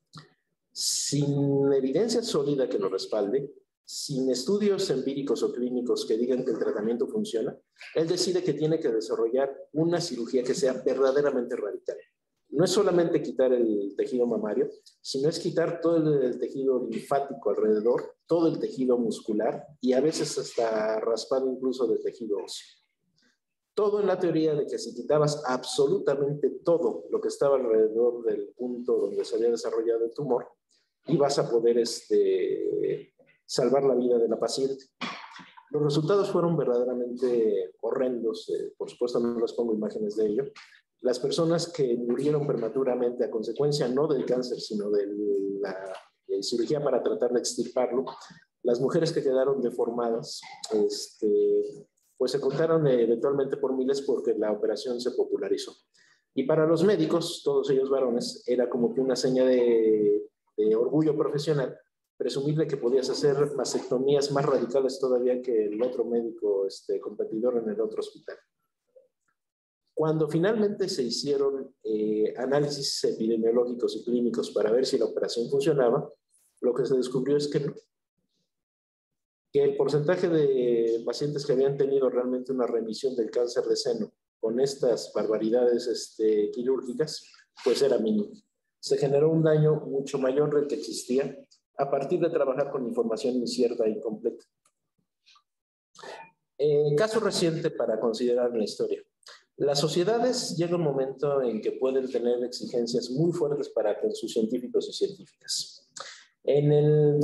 Sin evidencia sólida que lo respalde, sin estudios empíricos o clínicos que digan que el tratamiento funciona, él decide que tiene que desarrollar una cirugía que sea verdaderamente radical. No es solamente quitar el tejido mamario, sino es quitar todo el tejido linfático alrededor, todo el tejido muscular y a veces hasta raspado incluso del tejido óseo. Todo en la teoría de que si quitabas absolutamente todo lo que estaba alrededor del punto donde se había desarrollado el tumor, ibas a poder salvar la vida de la paciente. Los resultados fueron verdaderamente horrendos, por supuesto no les pongo imágenes de ello. Las personas que murieron prematuramente a consecuencia no del cáncer, sino de la cirugía para tratar de extirparlo, las mujeres que quedaron deformadas, pues se contaron eventualmente por miles porque la operación se popularizó. Y para los médicos, todos ellos varones, era como que una seña de orgullo profesional, presumirle que podías hacer mastectomías más radicales todavía que el otro médico competidor en el otro hospital. Cuando finalmente se hicieron análisis epidemiológicos y clínicos para ver si la operación funcionaba, lo que se descubrió es que no. que el porcentaje de pacientes que habían tenido realmente una remisión del cáncer de seno con estas barbaridades quirúrgicas, pues era mínimo. Se generó un daño mucho mayor del que existía a partir de trabajar con información incierta e incompleta. Caso reciente para considerar en la historia. Las sociedades llega un momento en que pueden tener exigencias muy fuertes para con sus científicos y científicas. En el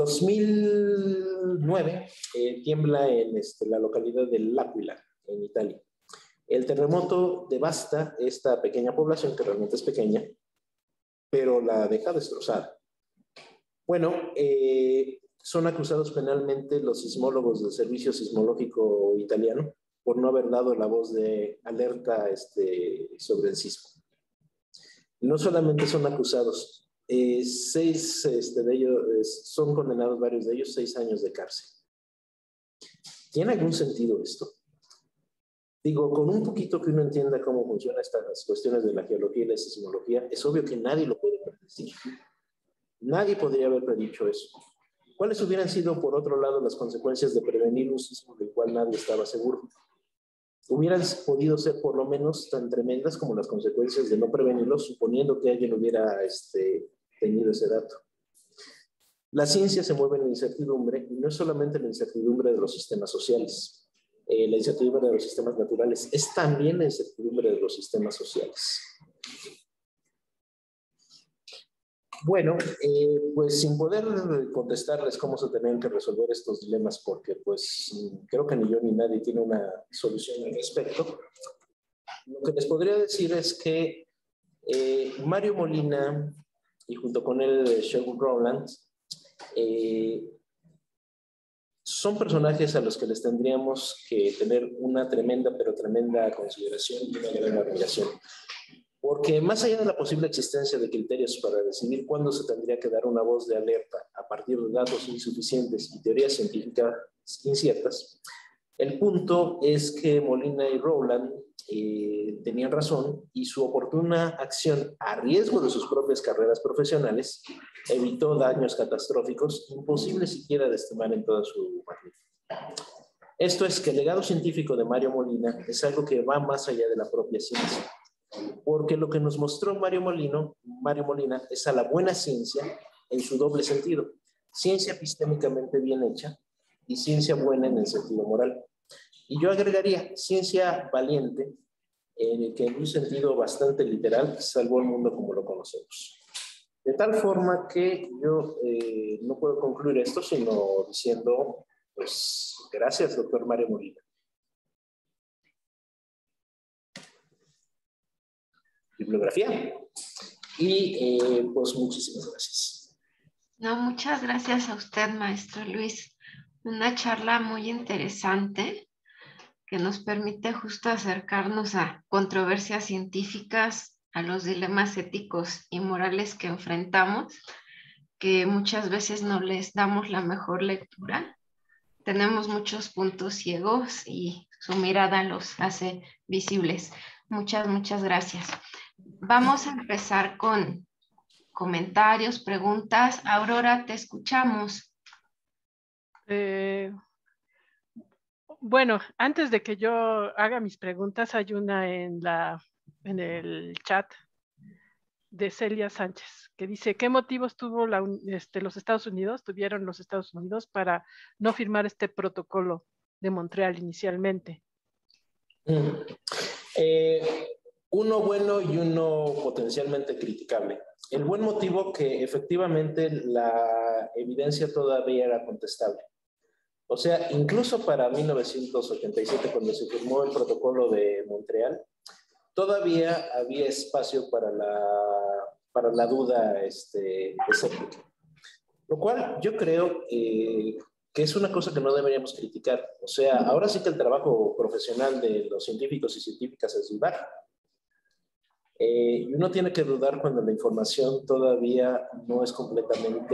2009 tiembla en la localidad de L'Aquila, en Italia. El terremoto devasta esta pequeña población, que realmente es pequeña, pero la deja destrozada. Bueno, son acusados penalmente los sismólogos del Servicio Sismológico Italiano por no haber dado la voz de alerta sobre el sismo. No solamente son acusados, 6 de ellos son condenados, varios de ellos, 6 años de cárcel. ¿Tiene algún sentido esto? Digo, con un poquito que uno entienda cómo funcionan estas cuestiones de la geología y la sismología, es obvio que nadie lo puede predecir. Nadie podría haber predicho eso. ¿Cuáles hubieran sido, por otro lado, las consecuencias de prevenir un sismo del cual nadie estaba seguro? Hubieran podido ser por lo menos tan tremendas como las consecuencias de no prevenirlo, suponiendo que alguien hubiera tenido ese dato. La ciencia se mueve en la incertidumbre, y no es solamente la incertidumbre de los sistemas sociales, la incertidumbre de los sistemas naturales, es también la incertidumbre de los sistemas sociales. Bueno, pues sin poder contestarles cómo se tenían que resolver estos dilemas, porque pues creo que ni yo ni nadie tiene una solución al respecto, lo que les podría decir es que Mario Molina y junto con él Sherwood Rowland son personajes a los que les tendríamos que tener una tremenda, pero tremenda consideración y una gran admiración. Porque más allá de la posible existencia de criterios para decidir cuándo se tendría que dar una voz de alerta a partir de datos insuficientes y teorías científicas inciertas, el punto es que Molina y Rowland tenían razón y su oportuna acción a riesgo de sus propias carreras profesionales evitó daños catastróficos imposibles siquiera de estimar en toda su magnitud. Esto es que el legado científico de Mario Molina es algo que va más allá de la propia ciencia. Porque lo que nos mostró Mario Molina es a la buena ciencia en su doble sentido. Ciencia epistémicamente bien hecha y ciencia buena en el sentido moral. Y yo agregaría ciencia valiente, que en un sentido bastante literal salvó el mundo como lo conocemos. De tal forma que yo no puedo concluir esto sino diciendo, pues, gracias, doctor Mario Molina. Bibliografía. Y pues muchísimas gracias. No, muchas gracias a usted, maestro Luis. Una charla muy interesante que nos permite justo acercarnos a controversias científicas, a los dilemas éticos y morales que enfrentamos, que muchas veces no les damos la mejor lectura. Tenemos muchos puntos ciegos y su mirada los hace visibles. Muchas gracias. Vamos a empezar con comentarios, preguntas. Aurora, te escuchamos. Bueno, antes de que yo haga mis preguntas, hay una en el chat de Celia Sánchez, que dice, ¿qué motivos tuvieron los Estados Unidos para no firmar este protocolo de Montreal inicialmente? Uno bueno y uno potencialmente criticable. El buen motivo que efectivamente la evidencia todavía era contestable. O sea, incluso para 1987, cuando se firmó el protocolo de Montreal, todavía había espacio para la duda escéptica. Lo cual yo creo que es una cosa que no deberíamos criticar. O sea, ahora sí que el trabajo profesional de los científicos y científicas es dudar. Y uno tiene que dudar cuando la información todavía no es completamente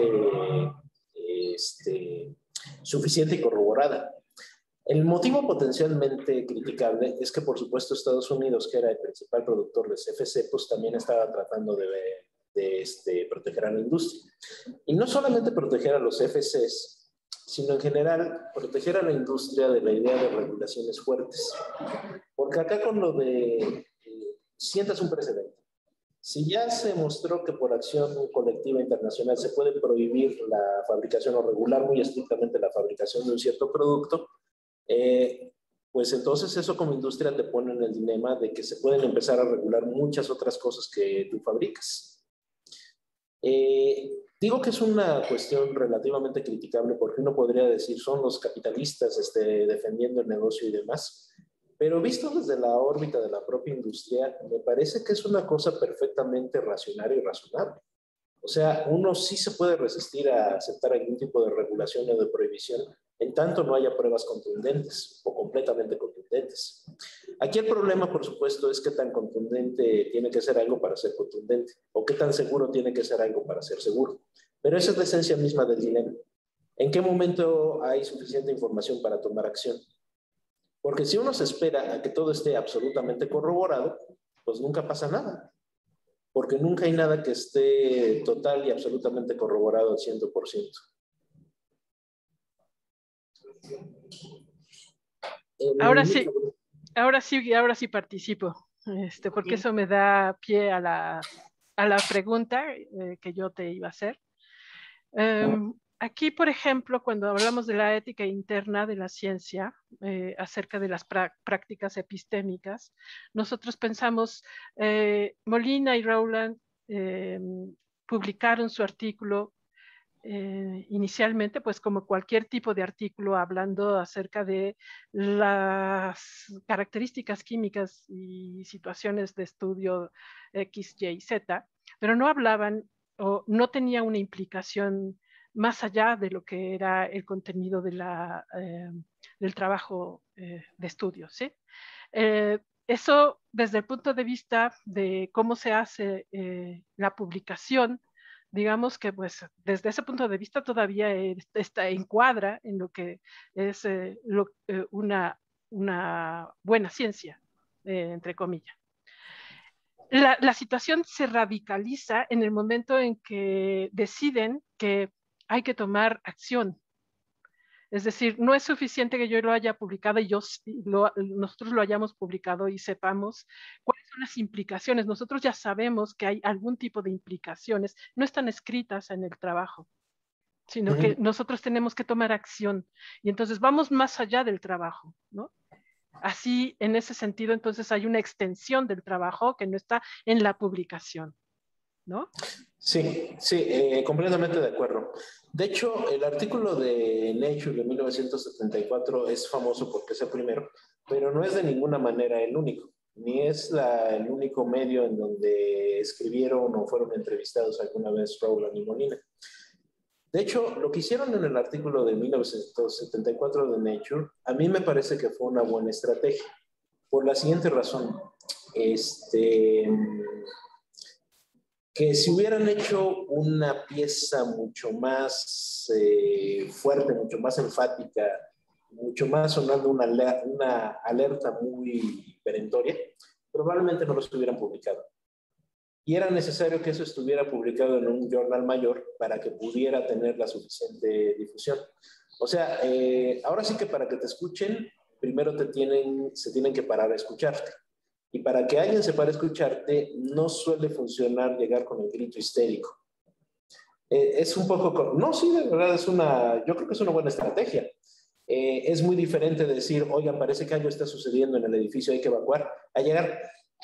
suficiente y corroborada. El motivo potencialmente criticable es que, por supuesto, Estados Unidos, que era el principal productor de CFC, pues también estaba tratando de proteger a la industria. Y no solamente proteger a los CFCs, sino en general proteger a la industria de la idea de regulaciones fuertes. Porque acá con lo de sientas un precedente. Si ya se mostró que por acción colectiva internacional se puede prohibir la fabricación o regular muy estrictamente la fabricación de un cierto producto, pues entonces eso como industria te pone en el dilema de que se pueden empezar a regular muchas otras cosas que tú fabricas. Digo que es una cuestión relativamente criticable porque uno podría decir son los capitalistas defendiendo el negocio y demás, pero visto desde la órbita de la propia industria, me parece que es una cosa perfectamente racional y razonable. O sea, uno sí se puede resistir a aceptar algún tipo de regulación o de prohibición en tanto no haya pruebas contundentes o completamente contundentes. Aquí el problema, por supuesto, es qué tan contundente tiene que ser algo para ser contundente o qué tan seguro tiene que ser algo para ser seguro. Pero esa es la esencia misma del dilema. ¿En qué momento hay suficiente información para tomar acción? Porque si uno se espera a que todo esté absolutamente corroborado, pues nunca pasa nada. Porque nunca hay nada que esté total y absolutamente corroborado al 100%. Ahora sí participo, porque eso me da pie a la pregunta que yo te iba a hacer. Aquí, por ejemplo, cuando hablamos de la ética interna de la ciencia, acerca de las prácticas epistémicas, nosotros pensamos, Molina y Rowland publicaron su artículo inicialmente, pues como cualquier tipo de artículo, hablando acerca de las características químicas y situaciones de estudio X, Y, Z, pero no hablaban o no tenía una implicación más allá de lo que era el contenido de del trabajo de estudio, ¿sí? Eso desde el punto de vista de cómo se hace la publicación, digamos que pues desde ese punto de vista todavía encuadra en lo que es una buena ciencia, entre comillas. La situación se radicaliza en el momento en que deciden que hay que tomar acción. Es decir, no es suficiente que yo lo haya publicado y nosotros lo hayamos publicado y sepamos cuáles son las implicaciones. Nosotros ya sabemos que hay algún tipo de implicaciones, no están escritas en el trabajo, sino que nosotros tenemos que tomar acción. Y entonces vamos más allá del trabajo, ¿no? Así, en ese sentido, entonces hay una extensión del trabajo que no está en la publicación, ¿no? Sí, completamente de acuerdo. De hecho, el artículo de Nature de 1974 es famoso porque es el primero, pero no es de ninguna manera el único, ni es el único medio en donde escribieron o fueron entrevistados alguna vez Rowland y Molina. De hecho, lo que hicieron en el artículo de 1974 de Nature, a mí me parece que fue una buena estrategia, por la siguiente razón. Que si hubieran hecho una pieza mucho más fuerte, mucho más enfática, mucho más sonando una alerta muy perentoria, probablemente no los hubieran publicado. Y era necesario que eso estuviera publicado en un journal mayor para que pudiera tener la suficiente difusión. O sea, ahora sí que para que te escuchen, primero se tienen que parar a escucharte. Y para que alguien se pare a escucharte, no suele funcionar llegar con el grito histérico. Es un poco... No, sí, de verdad yo creo que es una buena estrategia. Es muy diferente decir, oigan, parece que algo está sucediendo en el edificio, hay que evacuar, a llegar...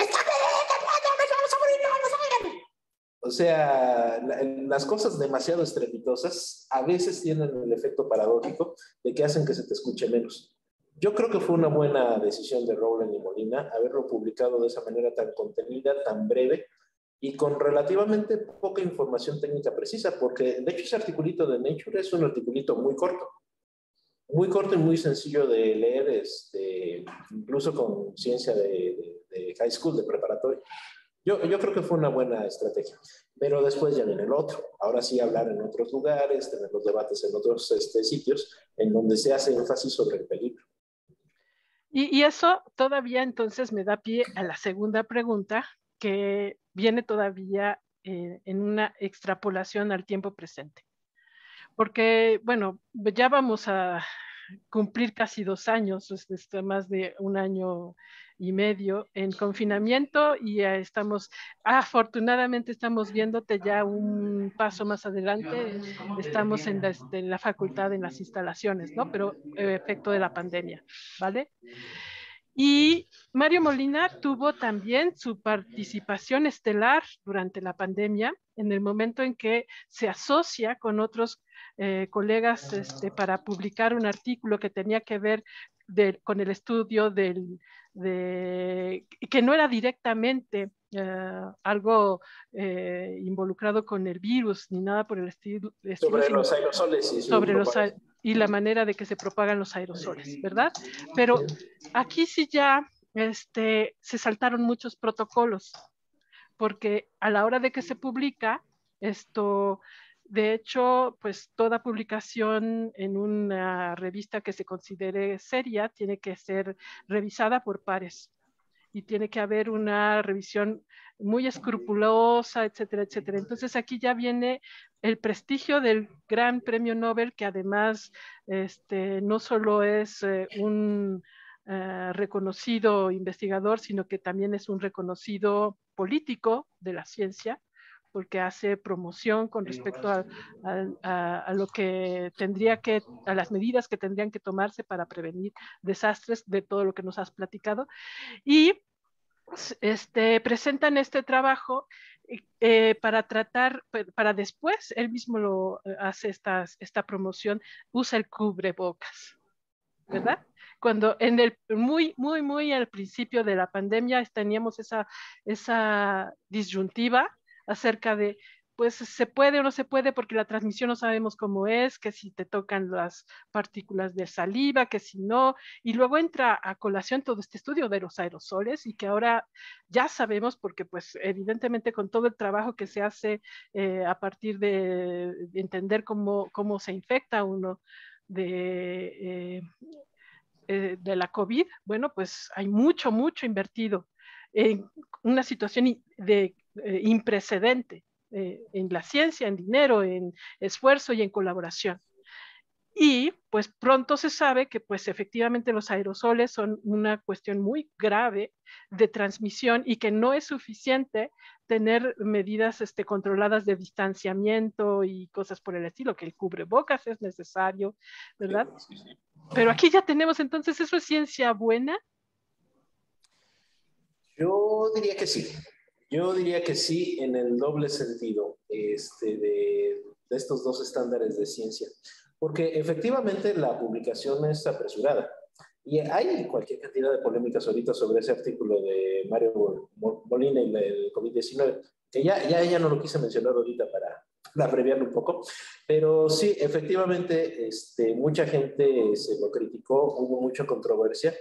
O sea, las cosas demasiado estrepitosas a veces tienen el efecto paradójico de que hacen que se te escuche menos. Yo creo que fue una buena decisión de Rowland y Molina haberlo publicado de esa manera tan contenida, tan breve y con relativamente poca información técnica precisa, porque de hecho ese articulito de Nature es un articulito muy corto y muy sencillo de leer, incluso con ciencia de high school, de preparatoria. Yo creo que fue una buena estrategia, pero después ya viene el otro. Ahora sí hablar en otros lugares, tener los debates en otros sitios en donde se hace énfasis sobre el peligro. Y eso todavía entonces me da pie a la segunda pregunta, que viene todavía en una extrapolación al tiempo presente. porque, bueno, ya vamos a cumplir casi 2 años, más de 1 año y medio en confinamiento y afortunadamente estamos viéndote ya un paso más adelante, estamos en la facultad, en las instalaciones, ¿no? Pero efecto de la pandemia, ¿vale? Y Mario Molina tuvo también su participación estelar durante la pandemia, en el momento en que se asocia con otros colegas para publicar un artículo que tenía que ver con el estudio que no era directamente algo involucrado con el virus ni nada por el estilo, Sobre sino los aerosoles y su sobre propagación. y la manera de que se propagan los aerosoles, ¿verdad? Pero aquí sí ya se saltaron muchos protocolos, porque a la hora de que se publica esto, de hecho, pues toda publicación en una revista que se considere seria tiene que ser revisada por pares y tiene que haber una revisión muy escrupulosa, etcétera, etcétera. Entonces aquí ya viene el prestigio del gran premio Nobel, que además no solo es un reconocido investigador, sino que también es un reconocido político de la ciencia, porque hace promoción con respecto a lo que a las medidas que tendrían que tomarse para prevenir desastres de todo lo que nos has platicado. Y presentan este trabajo para tratar, para después, él mismo lo hace esta promoción, usa el cubrebocas, ¿verdad? Cuando muy al principio de la pandemia teníamos esa disyuntiva acerca de, pues se puede o no se puede porque la transmisión no sabemos cómo es, que si te tocan las partículas de saliva, que si no, y luego entra a colación todo este estudio de los aerosoles y que ahora ya sabemos porque pues evidentemente con todo el trabajo que se hace a partir de entender cómo se infecta uno de la COVID, bueno, pues hay mucho invertido en una situación de imprecedente en la ciencia, en dinero, en esfuerzo y en colaboración. Y pues pronto se sabe que pues efectivamente los aerosoles son una cuestión muy grave de transmisión y que no es suficiente tener medidas controladas de distanciamiento y cosas por el estilo, que el cubrebocas es necesario, ¿verdad? Sí, sí. Pero aquí ya tenemos, entonces, ¿eso es ciencia buena? Yo diría que sí. Yo diría que sí en el doble sentido de estos dos estándares de ciencia. Porque efectivamente la publicación es apresurada. Y hay cualquier cantidad de polémicas ahorita sobre ese artículo de Mario Molina y el COVID-19, que ya no lo quise mencionar ahorita para abreviarlo un poco, pero sí, efectivamente, mucha gente se lo criticó, hubo mucha controversia.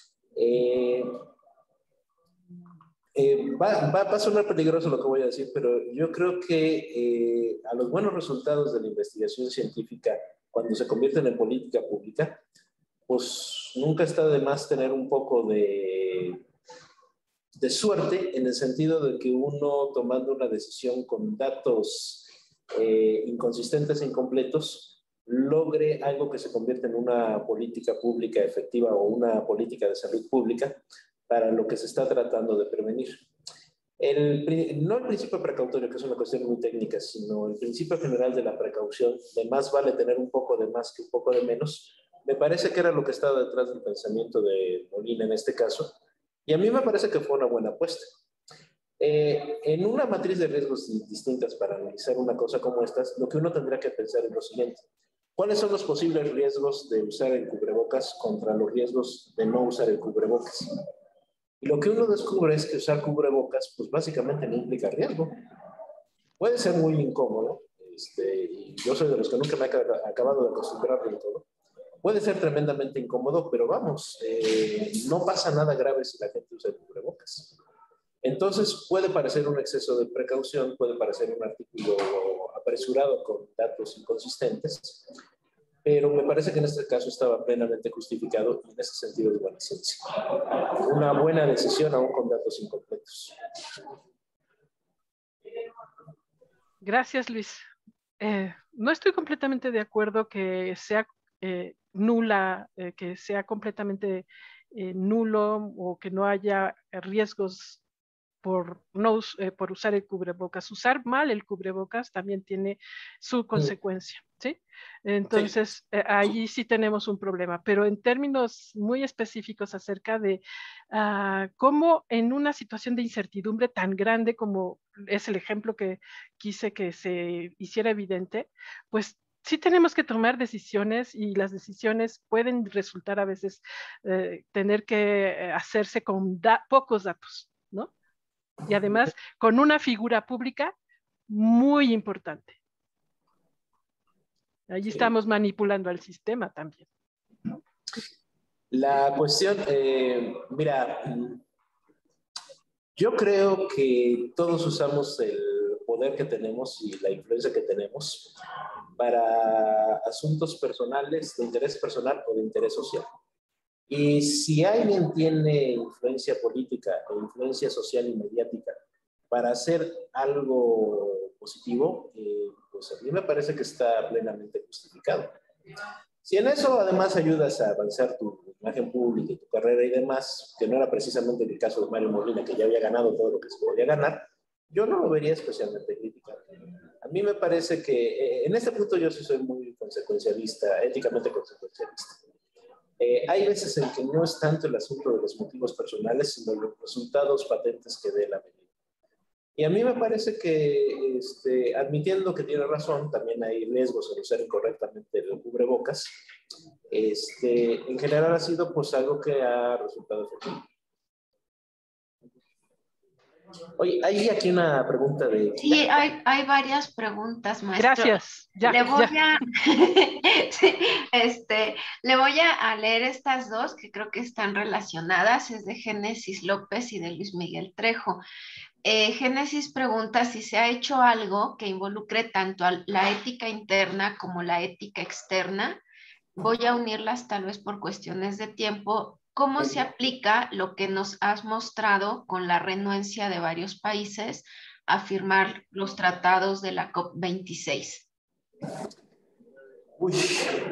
Va a sonar peligroso lo que voy a decir, pero yo creo que a los buenos resultados de la investigación científica, cuando se convierten en política pública, pues nunca está de más tener un poco de suerte, en el sentido de que uno, tomando una decisión con datos inconsistentes e incompletos, logre algo que se convierta en una política pública efectiva o una política de salud pública para lo que se está tratando de prevenir. No el principio precautorio, que es una cuestión muy técnica, sino el principio general de la precaución, de más vale tener un poco de más que un poco de menos, me parece que era lo que estaba detrás del pensamiento de Molina en este caso, y a mí me parece que fue una buena apuesta. En una matriz de riesgos distintas para analizar una cosa como esta, lo que uno tendría que pensar es lo siguiente: ¿cuáles son los posibles riesgos de usar el cubrebocas contra los riesgos de no usar el cubrebocas? Y lo que uno descubre es que usar cubrebocas, pues básicamente no implica riesgo. Puede ser muy incómodo, y yo soy de los que nunca me he acabado de acostumbrar del todo. Puede ser tremendamente incómodo, pero vamos, no pasa nada grave si la gente usa el cubrebocas. Entonces puede parecer un exceso de precaución, puede parecer un artículo apresurado con datos inconsistentes, pero me parece que en este caso estaba plenamente justificado y en ese sentido es buena ciencia. Una buena decisión aún con datos incompletos. Gracias, Luis. no estoy completamente de acuerdo que sea nula, que sea completamente nulo o que no haya riesgos por, no, por usar el cubrebocas. Usar mal el cubrebocas también tiene su consecuencia, ¿sí? Entonces, ahí sí tenemos un problema, pero en términos muy específicos acerca de cómo en una situación de incertidumbre tan grande como es el ejemplo que quise que se hiciera evidente, pues sí tenemos que tomar decisiones y las decisiones pueden resultar a veces tener que hacerse con pocos datos, ¿no? Y además con una figura pública muy importante. Allí estamos manipulando al sistema también. La cuestión, mira, yo creo que todos usamos el poder que tenemos y la influencia que tenemos para asuntos personales, de interés personal o de interés social. Y si alguien tiene influencia política o influencia social y mediática para hacer algo positivo, pues a mí me parece que está plenamente justificado. Si en eso además ayudas a avanzar tu imagen pública y tu carrera y demás, que no era precisamente el caso de Mario Molina, que ya había ganado todo lo que se podía ganar, yo no lo vería especialmente crítico. A mí me parece que en este punto yo sí soy muy consecuencialista, éticamente consecuencialista. Hay veces en que no es tanto el asunto de los motivos personales, sino los resultados patentes que dé la medida. Y a mí me parece que, admitiendo que tiene razón, también hay riesgos en usar incorrectamente el cubrebocas. En general ha sido pues algo que ha resultado efectivo. Oye, hay aquí una pregunta de... Sí, hay varias preguntas, maestro. Gracias. Le voy sí, le voy a leer estas dos que creo que están relacionadas. Es de Génesis López y de Luis Miguel Trejo. Génesis pregunta si se ha hecho algo que involucre tanto a la ética interna como la ética externa. Voy a unirlas tal vez por cuestiones de tiempo. ¿Cómo se aplica lo que nos has mostrado con la renuencia de varios países a firmar los tratados de la COP26? Uy,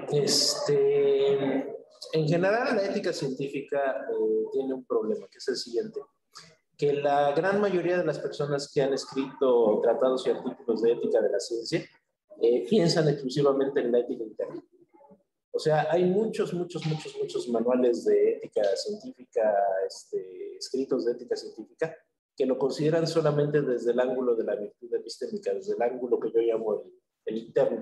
en general la ética científica tiene un problema, que es el siguiente, que la gran mayoría de las personas que han escrito tratados y artículos de ética de la ciencia piensan exclusivamente en la ética interna. O sea, hay muchos manuales de ética científica, escritos de ética científica, que lo consideran solamente desde el ángulo de la virtud epistémica, desde el ángulo que yo llamo el interno.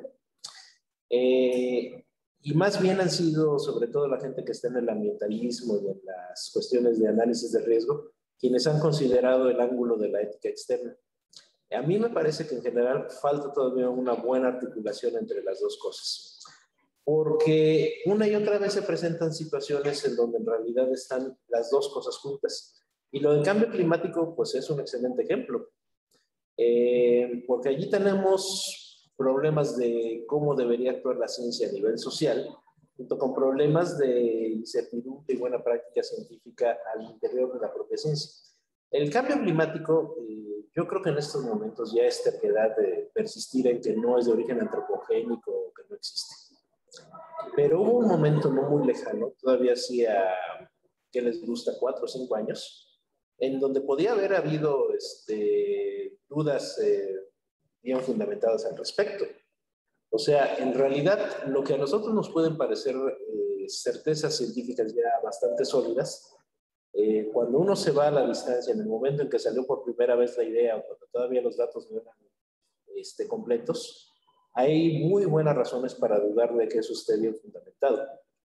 Y más bien han sido, sobre todo la gente que está en el ambientalismo y en las cuestiones de análisis de riesgo, quienes han considerado el ángulo de la ética externa. A mí me parece que en general falta todavía una buena articulación entre las dos cosas, porque una y otra vez se presentan situaciones en donde en realidad están las dos cosas juntas. Y lo del cambio climático, pues es un excelente ejemplo, porque allí tenemos problemas de cómo debería actuar la ciencia a nivel social, junto con problemas de incertidumbre y buena práctica científica al interior de la propia ciencia. El cambio climático, yo creo que en estos momentos ya es terquedad de persistir en que no es de origen antropogénico o que no existe. Pero hubo un momento no muy lejano, todavía hacía, ¿qué les gusta? 4 o 5 años, en donde podía haber habido dudas bien fundamentadas al respecto. O sea, en realidad, lo que a nosotros nos pueden parecer certezas científicas ya bastante sólidas, cuando uno se va a la distancia, en el momento en que salió por primera vez la idea, o cuando todavía los datos no eran completos, hay muy buenas razones para dudar de que eso esté bien fundamentado.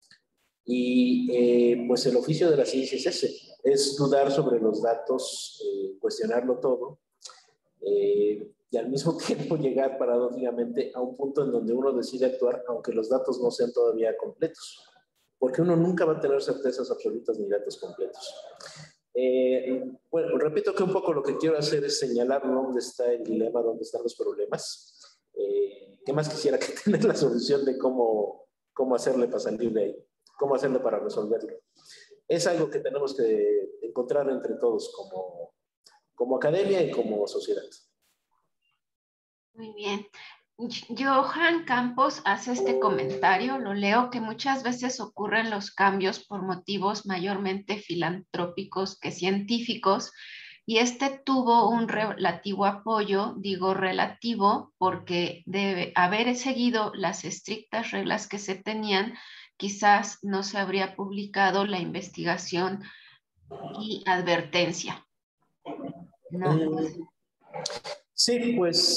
Y pues el oficio de la ciencia es ese, es dudar sobre los datos, cuestionarlo todo, y al mismo tiempo llegar paradójicamente a un punto en donde uno decide actuar aunque los datos no sean todavía completos, porque uno nunca va a tener certezas absolutas ni datos completos. Bueno, repito que un poco lo que quiero hacer es señalar dónde está el dilema, dónde están los problemas. ¿Qué más quisiera que tener la solución de cómo hacerle para salir de ahí? ¿Cómo hacerle para resolverlo? Es algo que tenemos que encontrar entre todos como academia y como sociedad. Muy bien. Johan Campos hace este comentario, lo leo, que muchas veces ocurren los cambios por motivos mayormente filantrópicos que científicos, y este tuvo un relativo apoyo, digo relativo, porque debe haber seguido las estrictas reglas que se tenían, quizás no se habría publicado la investigación y advertencia. No. Sí, pues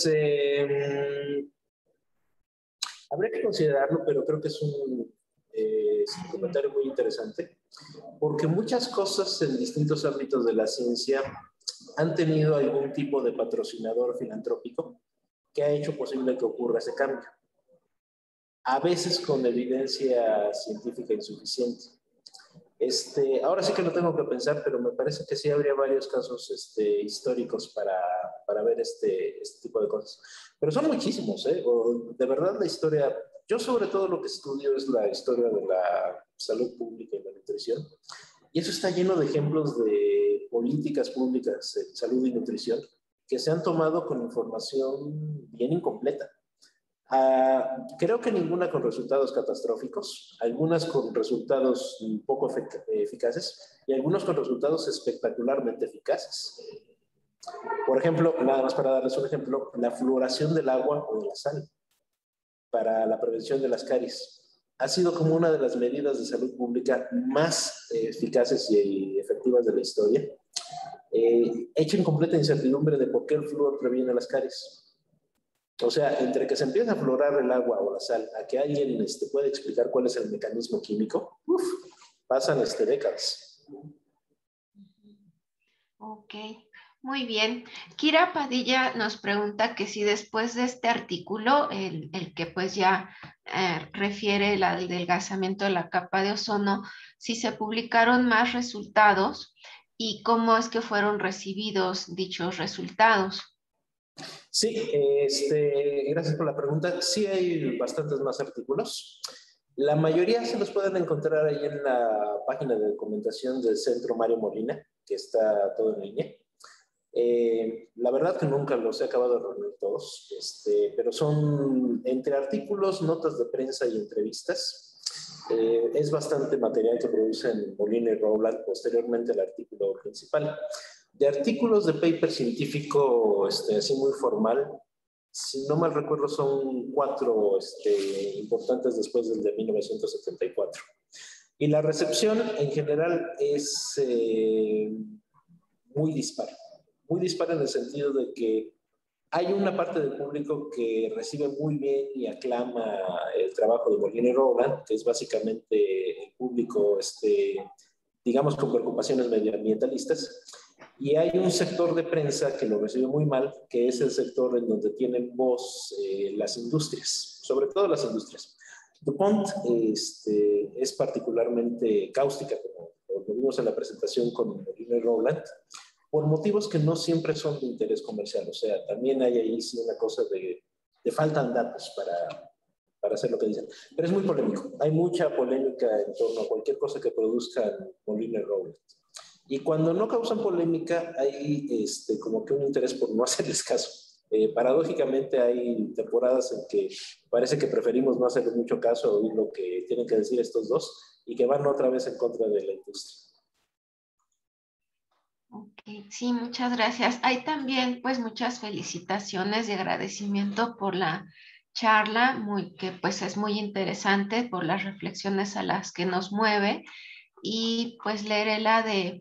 habría que considerarlo, pero creo que es un comentario muy interesante, porque muchas cosas en distintos ámbitos de la ciencia han tenido algún tipo de patrocinador filantrópico que ha hecho posible que ocurra ese cambio, a veces con evidencia científica insuficiente. Ahora sí que lo tengo que pensar, pero me parece que sí habría varios casos históricos para ver este tipo de cosas. Pero son muchísimos, ¿eh? De verdad la historia, yo sobre todo lo que estudio es la historia de la salud pública y la nutrición, y eso está lleno de ejemplos de políticas públicas en salud y nutrición que se han tomado con información bien incompleta. Creo que ninguna con resultados catastróficos, algunas con resultados poco eficaces y algunos con resultados espectacularmente eficaces. Por ejemplo, nada más para darles un ejemplo, la fluoración del agua o de la sal para la prevención de las caries ha sido como una de las medidas de salud pública más eficaces y efectivas de la historia, hecha en completa incertidumbre de por qué el flúor previene las caries. O sea, entre que se empieza a fluorar el agua o la sal, a que alguien puede explicar cuál es el mecanismo químico, pasan décadas. Ok, muy bien. Kira Padilla nos pregunta que si después de este artículo, el que pues ya refiere el adelgazamiento de la capa de ozono, si se publicaron más resultados y cómo es que fueron recibidos dichos resultados. Sí, gracias por la pregunta. Sí hay bastantes más artículos. La mayoría se los pueden encontrar ahí en la página de documentación del Centro Mario Molina, que está todo en línea. La verdad que nunca los he acabado de reunir todos, pero son entre artículos, notas de prensa y entrevistas. Es bastante material que producen Molina y Rowland posteriormente al artículo principal. De artículos de paper científico, así muy formal, si no mal recuerdo, son 4 importantes después del de 1974. Y la recepción en general es muy dispar. Muy dispar en el sentido de que hay una parte del público que recibe muy bien y aclama el trabajo de Molina y Rowland, que es básicamente el público, digamos, con preocupaciones medioambientalistas. Y hay un sector de prensa que lo recibe muy mal, que es el sector en donde tienen voz las industrias, sobre todo las industrias. DuPont es particularmente cáustica, como lo vimos en la presentación con Molina y Rowland, por motivos que no siempre son de interés comercial. O sea, también hay ahí sí una cosa de faltan datos para hacer lo que dicen. Pero es muy polémico. Hay mucha polémica en torno a cualquier cosa que produzcan Molina y Rowland. Y cuando no causan polémica, hay como que un interés por no hacerles caso. Paradójicamente hay temporadas en que parece que preferimos no hacerles mucho caso a oír lo que tienen que decir estos dos y que van otra vez en contra de la industria. Ok, sí, muchas gracias. Hay también pues muchas felicitaciones y agradecimiento por la charla, que pues es muy interesante por las reflexiones a las que nos mueve, y pues leeré la de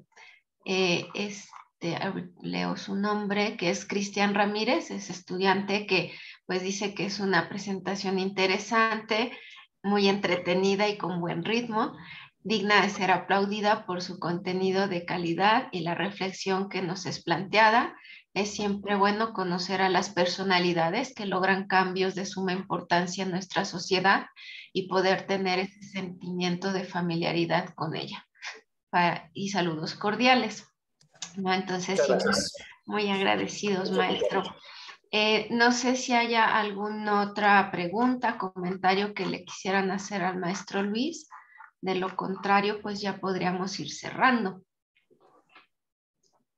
leo su nombre, que es Cristian Ramírez, es estudiante que pues dice que es una presentación interesante, muy entretenida y con buen ritmo, digna de ser aplaudida por su contenido de calidad y la reflexión que nos es planteada. Es siempre bueno conocer a las personalidades que logran cambios de suma importancia en nuestra sociedad y poder tener ese sentimiento de familiaridad con ella. Y saludos cordiales. ¿No? Entonces, sí, muy agradecidos, maestro. No sé si haya alguna otra pregunta, comentario que le quisieran hacer al maestro Luis. De lo contrario, pues ya podríamos ir cerrando.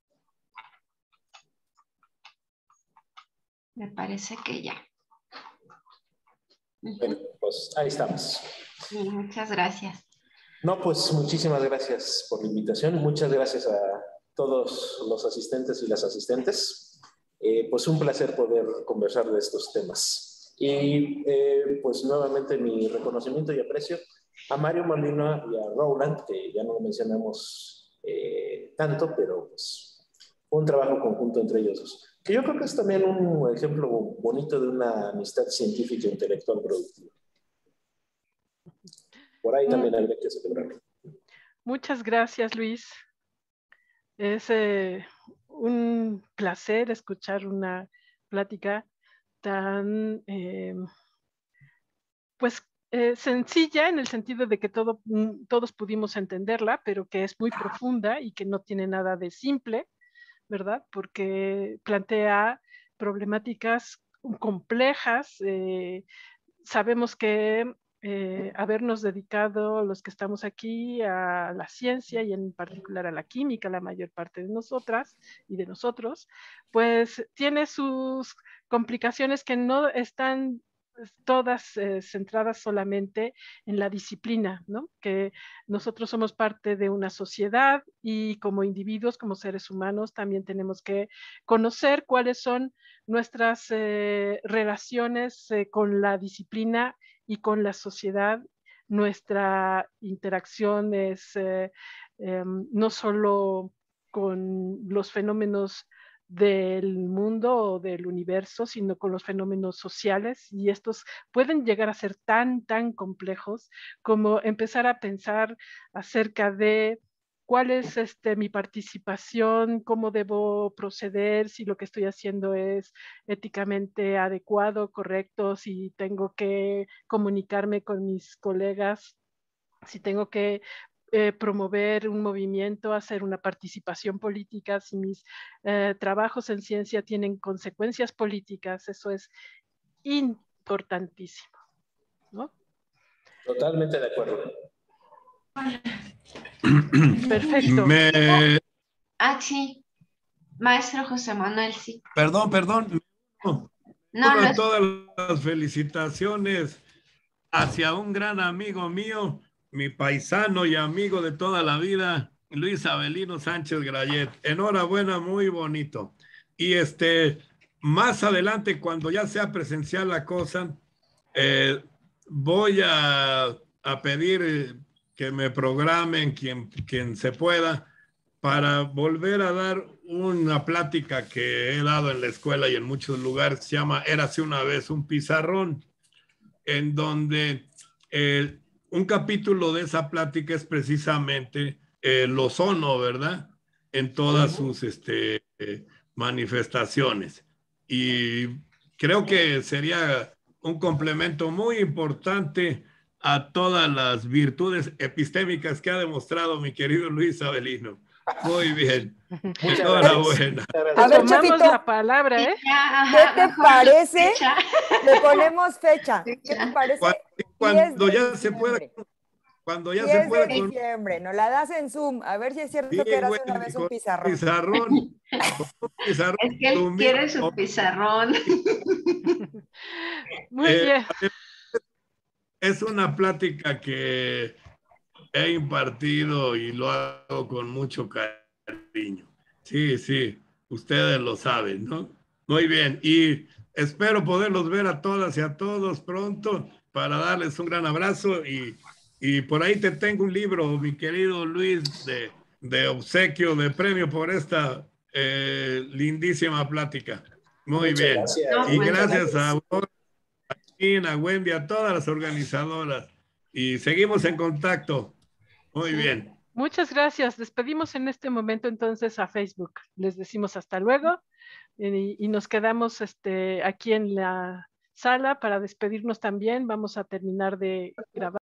Me parece que ya. Bueno, pues ahí estamos. Sí, muchas gracias. No, pues muchísimas gracias por la invitación. Muchas gracias a todos los asistentes y las asistentes. Pues un placer poder conversar de estos temas. Y pues nuevamente mi reconocimiento y aprecio a Mario Molina y a Roland, que ya no lo mencionamos tanto, pero pues fue un trabajo conjunto entre ellos dos. Que yo creo que es también un ejemplo bonito de una amistad científica e intelectual productiva. Por ahí también habría que celebrarlo. Muchas gracias, Luis. Es un placer escuchar una plática tan, pues, sencilla en el sentido de que todos pudimos entenderla, pero que es muy profunda y que no tiene nada de simple, ¿verdad? Porque plantea problemáticas complejas. Sabemos que habernos dedicado los que estamos aquí a la ciencia y en particular a la química, la mayor parte de nosotras y de nosotros, pues tiene sus complicaciones que no están todas centradas solamente en la disciplina, ¿no? Que nosotros somos parte de una sociedad y como individuos, como seres humanos, también tenemos que conocer cuáles son nuestras relaciones con la disciplina y con la sociedad. Nuestra interacción es no solo con los fenómenos del mundo o del universo, sino con los fenómenos sociales, y estos pueden llegar a ser tan complejos como empezar a pensar acerca de cuál es mi participación, cómo debo proceder, si lo que estoy haciendo es éticamente adecuado, correcto, si tengo que comunicarme con mis colegas, si tengo que promover un movimiento, hacer una participación política, si mis trabajos en ciencia tienen consecuencias políticas, eso es importantísimo, ¿no? Totalmente de acuerdo. Perfecto. Sí, maestro José Manuel, sí. Perdón. No, todas las felicitaciones hacia un gran amigo mío, mi paisano y amigo de toda la vida, Luis Avelino Sánchez Grayet. Enhorabuena, muy bonito. Y más adelante, cuando ya sea presencial la cosa, voy a pedir que me programen quien se pueda para volver a dar una plática que he dado en la escuela y en muchos lugares. Se llama Érase una vez un pizarrón, en donde un capítulo de esa plática es precisamente el ozono, ¿verdad? En todas sus manifestaciones. Y creo que sería un complemento muy importante a todas las virtudes epistémicas que ha demostrado mi querido Luis Avelino. Muy bien. Enhorabuena. A ver, Tomamos Chefito, la palabra, ¿eh? ¿qué te parece? Le ponemos fecha. ¿Qué te parece? Cuando ya se pueda. Cuando ya se pueda. 10 de diciembre, nos la das en Zoom. A ver si es cierto que eras una vez un pizarrón. Es que él quiere su pizarrón. Muy bien. Es una plática que he impartido y lo hago con mucho cariño. Sí, ustedes lo saben, ¿no? Muy bien, y espero poderlos ver a todas y a todos pronto para darles un gran abrazo y por ahí te tengo un libro, mi querido Luis, de obsequio, de premio por esta lindísima plática. Muy bien. Gracias. Y gracias a Wendy, a todas las organizadoras. Y seguimos en contacto. Muy bien. Muchas gracias. Despedimos en este momento entonces a Facebook. Les decimos hasta luego y nos quedamos aquí en la sala para despedirnos también. Vamos a terminar de grabar.